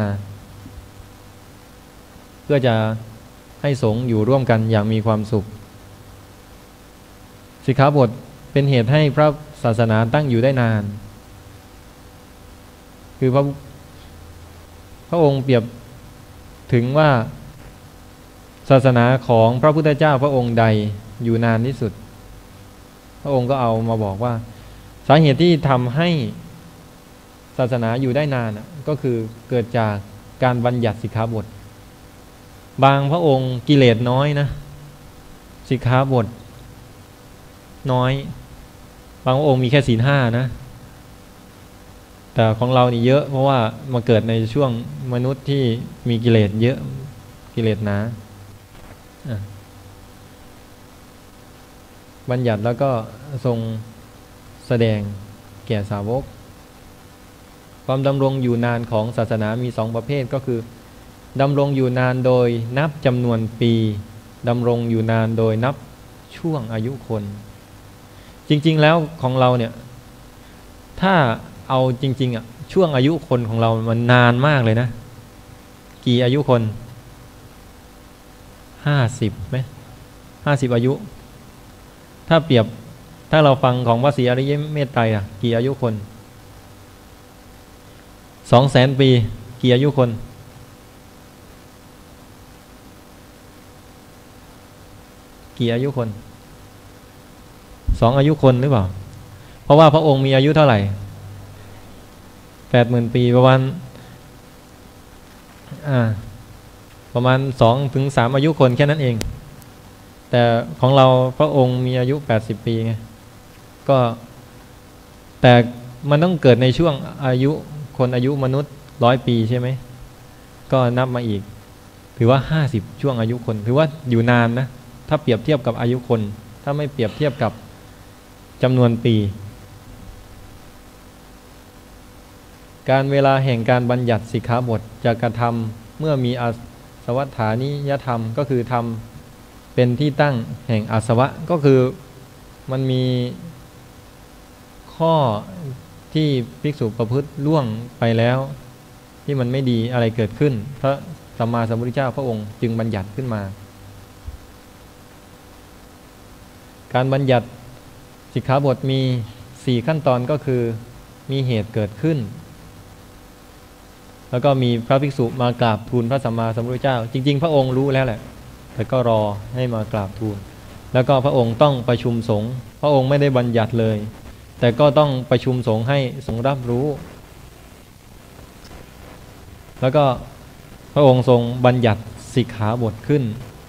เพื่อจะให้สงฆ์อยู่ร่วมกันอย่างมีความสุขสิกขาบทเป็นเหตุให้พระศาสนาตั้งอยู่ได้นานคือพระพระองค์เปรียบถึงว่าศาสนาของพระพุทธเจ้าพระองค์ใดอยู่นานที่สุดพระองค์ก็เอามาบอกว่าสาเหตุที่ทำให้ศาสนาอยู่ได้นานก็คือเกิดจากการบัญญัติสิกขาบทบางพระองค์กิเลสน้อยนะสิกขาบทน้อยบางพระองค์มีแค่ศีลห้านะแต่ของเรานี่เยอะเพราะว่ามาเกิดในช่วงมนุษย์ที่มีกิเลสเยอะกิเลสหนาบัญญัติแล้วก็ทรงแสดงแก่สาวกความดำรงอยู่นานของศาสนามีสองประเภทก็คือดำรงอยู่นานโดยนับจำนวนปีดำรงอยู่นานโดยนับช่วงอายุคนจริงๆแล้วของเราเนี่ยถ้าเอาจริงๆอ่ะช่วงอายุคนของเรามันนานมากเลยนะกี่อายุคนห้าสิบไหมห้าสิบอายุถ้าเปรียบถ้าเราฟังของพระศรีอริยเมตไตรอ่ะกี่อายุคนสองแสนปีกี่อายุคนกี่อายุคนสองอายุคนหรือเปล่าเพราะว่าพระองค์มีอายุเท่าไหร่แปดหมื่นปีประมาณอ่าประมาณสองถึงสามอายุคนแค่นั้นเองแต่ของเราพระองค์มีอายุแปดสิบปีไงก็แต่มันต้องเกิดในช่วงอายุคนอายุมนุษย์ร้อยปีใช่ไหมก็นับมาอีกถือว่าห้าสิบช่วงอายุคนถือว่าอยู่นานนะถ้าเปรียบเทียบกับอายุคนถ้าไม่เปรียบเทียบกับจำนวนปีการเวลาแห่งการบัญญัติสิกขาบทจะกระทำเมื่อมีอาสวัฏฐานิยธรรมก็คือทำเป็นที่ตั้งแห่งอาสวะก็คือมันมีข้อที่ภิกษุประพฤติล่วงไปแล้วที่มันไม่ดีอะไรเกิดขึ้นพระสัมมาสัมพุทธเจ้าพระองค์จึงบัญญัติขึ้นมาการบัญญัติสิกขาบทมีสี่ขั้นตอนก็คือมีเหตุเกิดขึ้นแล้วก็มีพระภิกษุมากราบทูลพระสัมมาสัมพุทธเจ้าจริงๆพระองค์รู้แล้วแหละแต่ก็รอให้มากราบทูลแล้วก็พระองค์ต้องประชุมสงฆ์พระองค์ไม่ได้บัญญัติเลยแต่ก็ต้องประชุมสงฆ์ให้สงฆ์รับรู้แล้วก็พระองค์ทรงบัญญัติสิกขาบทขึ้น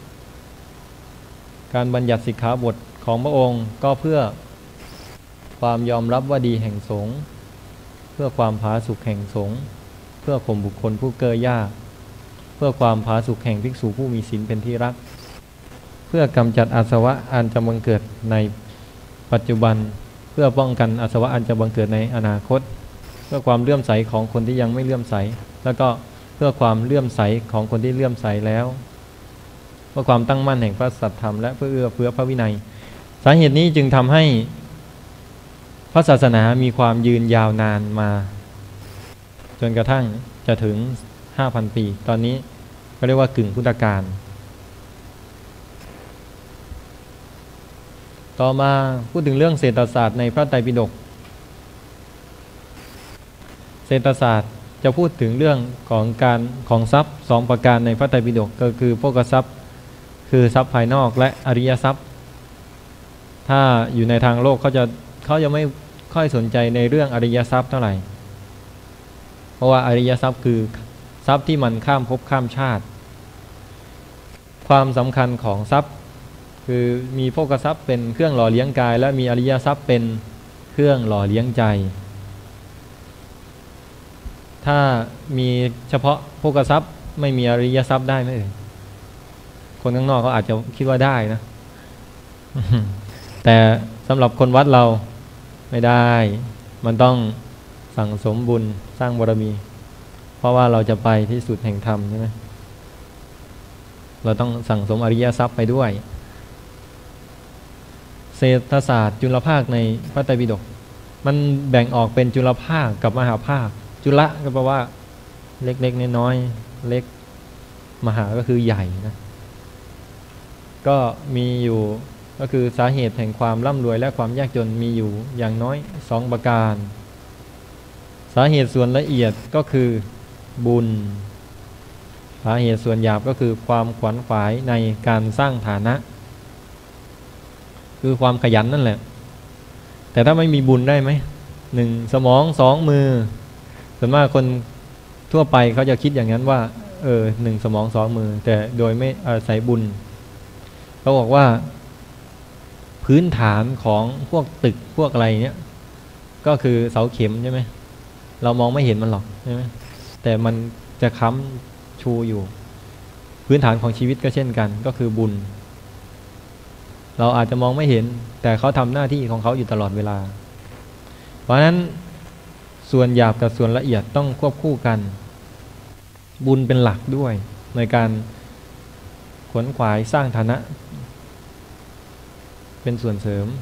การบัญญัติสิกขาบทของพระองค์ก็เพื่อความยอมรับว่าดีแห่งสงฆ์เพื่อความผาสุกแห่งสงฆ์เพื่อข่มบุคคลผู้เก้อยากเพื่อความผาสุกแห่งภิกษุผู้มีศีลเป็นที่รักเพื่อกำจัดอาสวะอันจะบังเกิดในปัจจุบันเพื่อป้องกันอาสวะอันจะบังเกิดในอนาคตเพื่อความเลื่อมใสของคนที่ยังไม่เลื่อมใสแล้วก็เพื่อความเลื่อมใสของคนที่เลื่อมใสแล้วเพื่อความตั้งมั่นแห่งพระสัทธรรมและเพื่อเอื้อเฟื้อพระวินัยสาเหตุนี้จึงทำให้พระศาสนามีความยืนยาวนานมาจนกระทั่งจะถึง ห้าพัน ปีตอนนี้ก็เรียกว่ากึ่งพุทธกาลต่อมาพูดถึงเรื่องเศรษฐศาสตร์ในพระไตรปิฎกเศรษฐศาสตร์จะพูดถึงเรื่องของการของทรัพย์สองประการในพระไตรปิฎกก็คือโภคทรัพย์คือทรัพย์ภายนอกและอริยทรัพย์ถ้าอยู่ในทางโลกเขาจะเขาจะไม่ค่อยสนใจในเรื่องอริยทรัพย์เท่าไหร่เพราะว่าอริยทรัพย์คือทรัพย์ที่มันข้ามภพข้ามชาติความสำคัญของทรัพย์คือมีโภคทรัพย์เป็นเครื่องหล่อเลี้ยงกายและมีอริยทรัพย์เป็นเครื่องหล่อเลี้ยงใจถ้ามีเฉพาะโภคทรัพย์ไม่มีอริยทรัพย์ได้ไหมเอ่ยคนข้างนอกเขาอาจจะคิดว่าได้นะ แต่สำหรับคนวัดเราไม่ได้มันต้องสั่งสมบุญสร้างบารมีเพราะว่าเราจะไปที่สุดแห่งธรรมใช่ไหมเราต้องสั่งสมอริยทรัพย์ไปด้วยเศรษฐศาสตร์จุลภาคในพระไตรปิฎกมันแบ่งออกเป็นจุลภาคกับมหาภาคจุลก็แปลว่าเล็กๆน้อยๆเล็กมหาก็คือใหญ่นะก็มีอยู่ก็คือสาเหตุแห่งความร่ำรวยและความยากจนมีอยู่อย่างน้อยสองประการสาเหตุส่วนละเอียดก็คือบุญสาเหตุส่วนหยาบก็คือความขวนขวายในการสร้างฐานะคือความขยันนั่นแหละแต่ถ้าไม่มีบุญได้ไหมหนึ่งสมองสองมือส่วนมากคนทั่วไปเขาจะคิดอย่างนั้นว่าเออหนึ่งสมองสองมือแต่โดยไม่อาศัยบุญเขาบอกว่า ผพื้นฐานของพวกตึกพวกอะไรเนี้ยก็คือเสาเข็มใช่ไหมเรามองไม่เห็นมันหรอกใช่ไหมแต่มันจะค้ำชูอยู่พื้นฐานของชีวิตก็เช่นกันก็คือบุญเราอาจจะมองไม่เห็นแต่เขาทำหน้าที่ของเขาอยู่ตลอดเวลาเพราะฉะนั้นส่วนหยาบกับส่วนละเอียดต้องควบคู่กันบุญเป็นหลักด้วยในการขวนขวายสร้างฐานะเป็นส่วนเสริม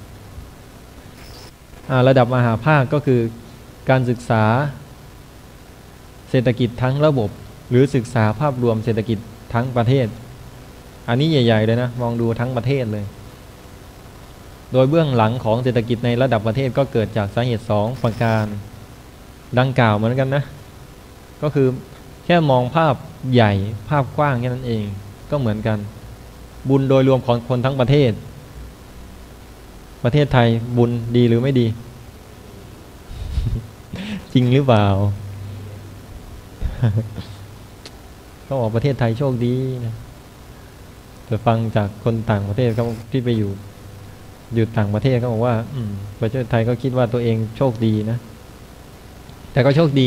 ระดับมหาภาคก็คือการศึกษาเศรษฐกิจทั้งระบบหรือศึกษาภาพรวมเศรษฐกิจทั้งประเทศอันนี้ใหญ่ๆเลยนะมองดูทั้งประเทศเลยโดยเบื้องหลังของเศรษฐกิจในระดับประเทศก็เกิดจากสาเหตุสองประการดังกล่าวเหมือนกันนะก็คือแค่มองภาพใหญ่ภาพกว้างแค่นั้นเองก็เหมือนกันบุญโดยรวมของคนทั้งประเทศประเทศไทยบุญดีหรือไม่ดี จริงหรือเปล่า เขาบอกประเทศไทยโชคดีนะแต่ฟังจากคนต่างประเทศเขาที่ไปอยู่อยู่ต่างประเทศเขาบอกว่าอืมประเทศไทยก็คิดว่าตัวเองโชคดีนะแต่ก็โชคดี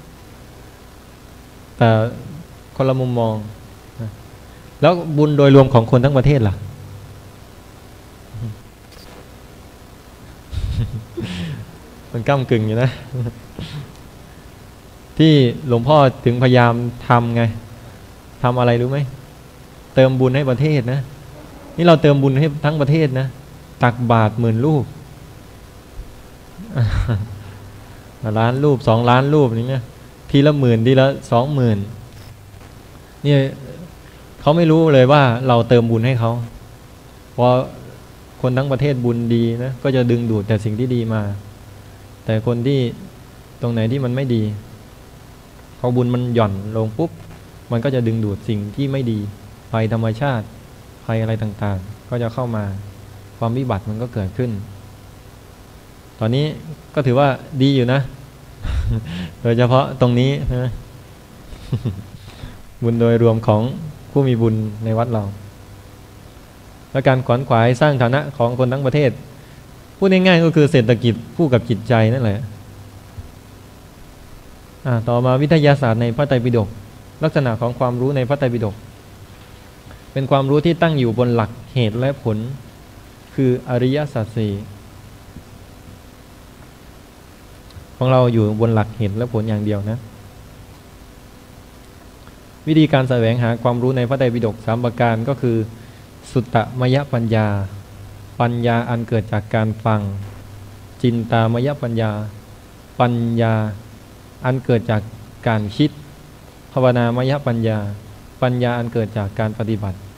แต่คนละมุมมองนะแล้วบุญโดยรวมของคนทั้งประเทศล่ะ มันก้ำกึ่งอยู่นะ ที่หลวงพ่อถึงพยายามทำไงทำอะไรรู้ไหมเติมบุญให้ประเทศนะนี่เราเติมบุญให้ทั้งประเทศนะตักบาตรหมื่นรูป ล้านรูปสองล้านรูปนี่นะทีละหมื่นทีละสองหมื่นนี่เขาไม่รู้เลยว่าเราเติมบุญให้เขาพอคนทั้งประเทศบุญดีนะก็จะดึงดูดแต่สิ่งที่ดีมาแต่คนที่ตรงไหนที่มันไม่ดีพอบุญมันหย่อนลงปุ๊บมันก็จะดึงดูดสิ่งที่ไม่ดีภัยธรรมชาติภัยอะไรต่างๆก็จะเข้ามาความวิบัติมันก็เกิดขึ้นตอนนี้ก็ถือว่าดีอยู่นะ โดยเฉพาะตรงนี้นะ บุญโดยรวมของผู้มีบุญในวัดเราและการขวนขวายสร้างฐานะของคนทั้งประเทศพูดง่ายๆก็คือเศรษฐกิจคู่กับจิตใจนั่นแหละต่อมาวิทยาศาสตร์ในพระไตรปิฎกลักษณะของความรู้ในพระไตรปิฎกเป็นความรู้ที่ตั้งอยู่บนหลักเหตุและผลคืออริยสัจสี่ของเราอยู่บนหลักเหตุและผลอย่างเดียวนะวิธีการแสวงหาความรู้ในพระไตรปิฎกสามประการก็คือสุตตมยปัญญาปัญญาอันเกิดจากการฟังจินตามยปัญญาปัญญาอันเกิดจากการคิดภาวนามยปัญญาปัญญาอันเกิดจากการปฏิบัติ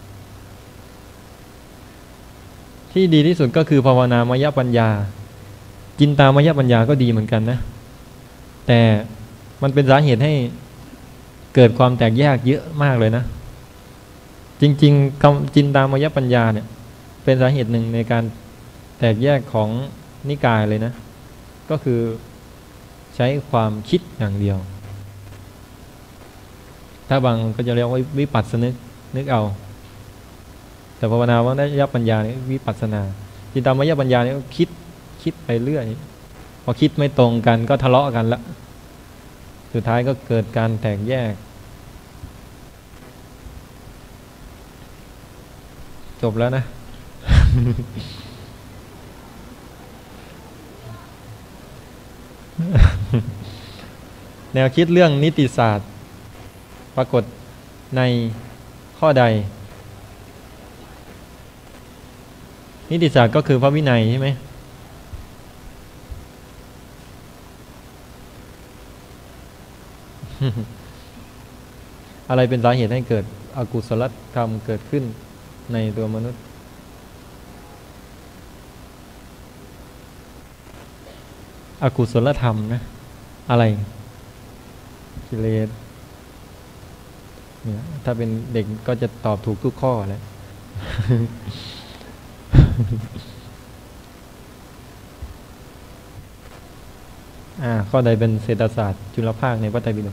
ที่ดีที่สุดก็คือภาวนามยปัญญาจินตามยปัญญาก็ดีเหมือนกันนะแต่มันเป็นสาเหตุให้เกิดความแตกแยกเยอะมากเลยนะจริงๆคำจินตามยปัญญาเนี่ยเป็นสาเหตุหนึ่งในการแตกแยกของนิกายเลยนะก็คือใช้ความคิดอย่างเดียวถ้าบางก็จะเรียกว่าวิปัสสนึกนึกเอาแต่ภาวนาว่าได้ยับปัญญาเนี่ยวิปัสสนาจินตามยปัญญาเนี่ยคิดคิดไปเรื่อยพอคิดไม่ตรงกันก็ทะเลาะกันละสุดท้ายก็เกิดการแตกแยกจบแล้วนะ แนวคิดเรื่องนิติศาสตร์ปรากฏในข้อใดนิติศาสตร์ก็คือพระวินัยใช่ไหม อะไรเป็นสาเหตุให้เกิดอกุศลธรรมเกิดขึ้นในตัวมนุษย์อกุศลธรรมนะอะไรกิเลสเนี่ยถ้าเป็นเด็กก็จะตอบถูกทุกข้อแหละ อ่าข้อใดเป็นเศรษฐศาสตร์จุลภาคในพระไตรปิฎก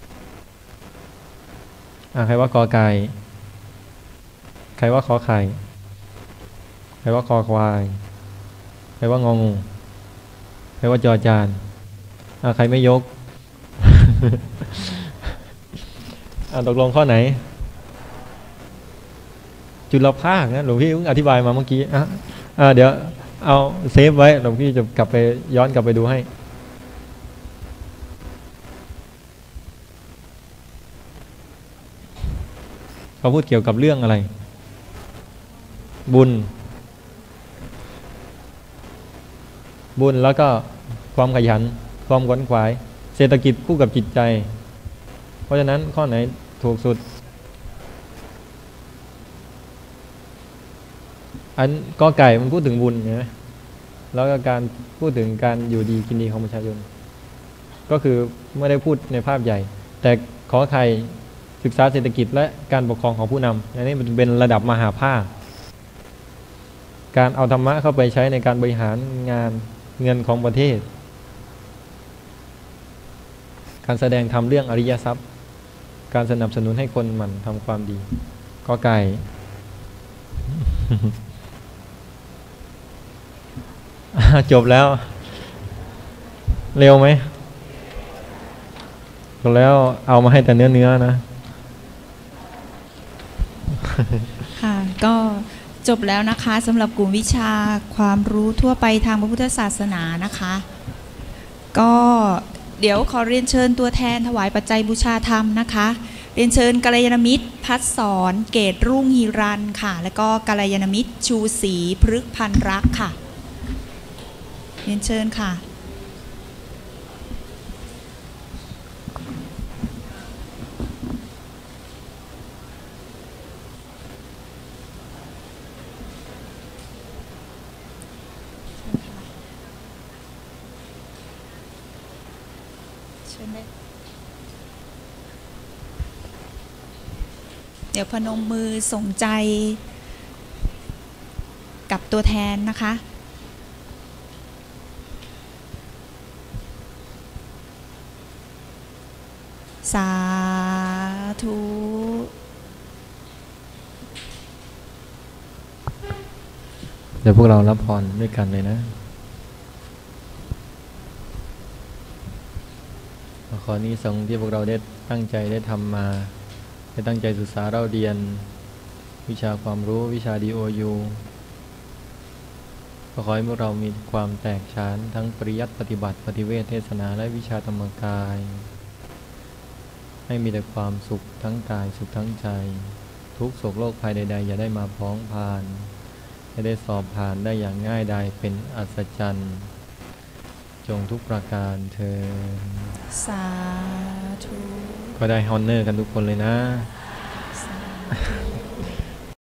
อ่าใครว่ากอไก่ใครว่าขอไข่แปลว่าคอควายแปลว่างองูแปลว่าจอจานอ่ะใครไม่ยก อ่ะตกลงข้อไหนจุลภาคนะหลวงพี่อธิบายมาเมื่อกี้อ่ะอ่ะเดี๋ยวเอาเซฟไว้หลวงพี่จะกลับไปย้อนกลับไปดูให้เขาพูดเกี่ยวกับเรื่องอะไรบุญบุญแล้วก็ความขยันความขวนขวายเศรษฐกิจคู่กับจิตใจเพราะฉะนั้นข้อไหนถูกสุดอันกอไก่มันพูดถึงบุญใช่ไหมแล้วก็การพูดถึงการอยู่ดีกินดีของประชาชนก็คือไม่ได้พูดในภาพใหญ่แต่ขอไข่ศึกษาเศรษฐกิจและการปกครองของผู้นำอันนี้มันเป็นระดับมหาภาคการเอาธรรมะเข้าไปใช้ในการบริหารงานเงินของประเทศการแสดงธรรมเรื่องอริยทรัพย์การสนับสนุนให้คนหมั่นทำความดีก็ไก่ จบแล้วเร็วไหมจบแล้วเอามาให้แต่เนื้อเนื้อนะค่ะก็จบแล้วนะคะสำหรับกลุ่มวิชาความรู้ทั่วไปทางพระพุทธศาสนานะคะก็เดี๋ยวขอเรียนเชิญตัวแทนถวายปัจจัยบูชาธรรมนะคะเรียนเชิญกัลยาณมิตรพัดสอนเกตรุ่งฮีรันค่ะแล้วก็กัลยาณมิตรชูศรีพฤกษ์พันรักค่ะเรียนเชิญค่ะเดี๋ยวพนมมือส่งใจกับตัวแทนนะคะสาธุเดี๋ยวพวกเรารับพรด้วยกันเลยนะขอนี้สงฆ์ที่พวกเราได้ตั้งใจได้ทำมาได้ตั้งใจศึกษาเราเรียนวิชาความรู้วิชา ดี โอ ยู ก็ขอให้พวกเรามีความแตกฉานทั้งปริยัติปฏิบัติปฏิเวทเทศนาและวิชาธรรมกายให้มีแต่ความสุขทั้งกายสุขทั้งใจทุกโศกโรคภัยใดๆอย่าได้มาพ้องผ่านให้ได้สอบผ่านได้อย่างง่ายดายเป็นอัศจรรย์จงทุกประการเถิดสาธุก็ได้ฮอนเนอร์กันทุกคนเลยนะสาธุ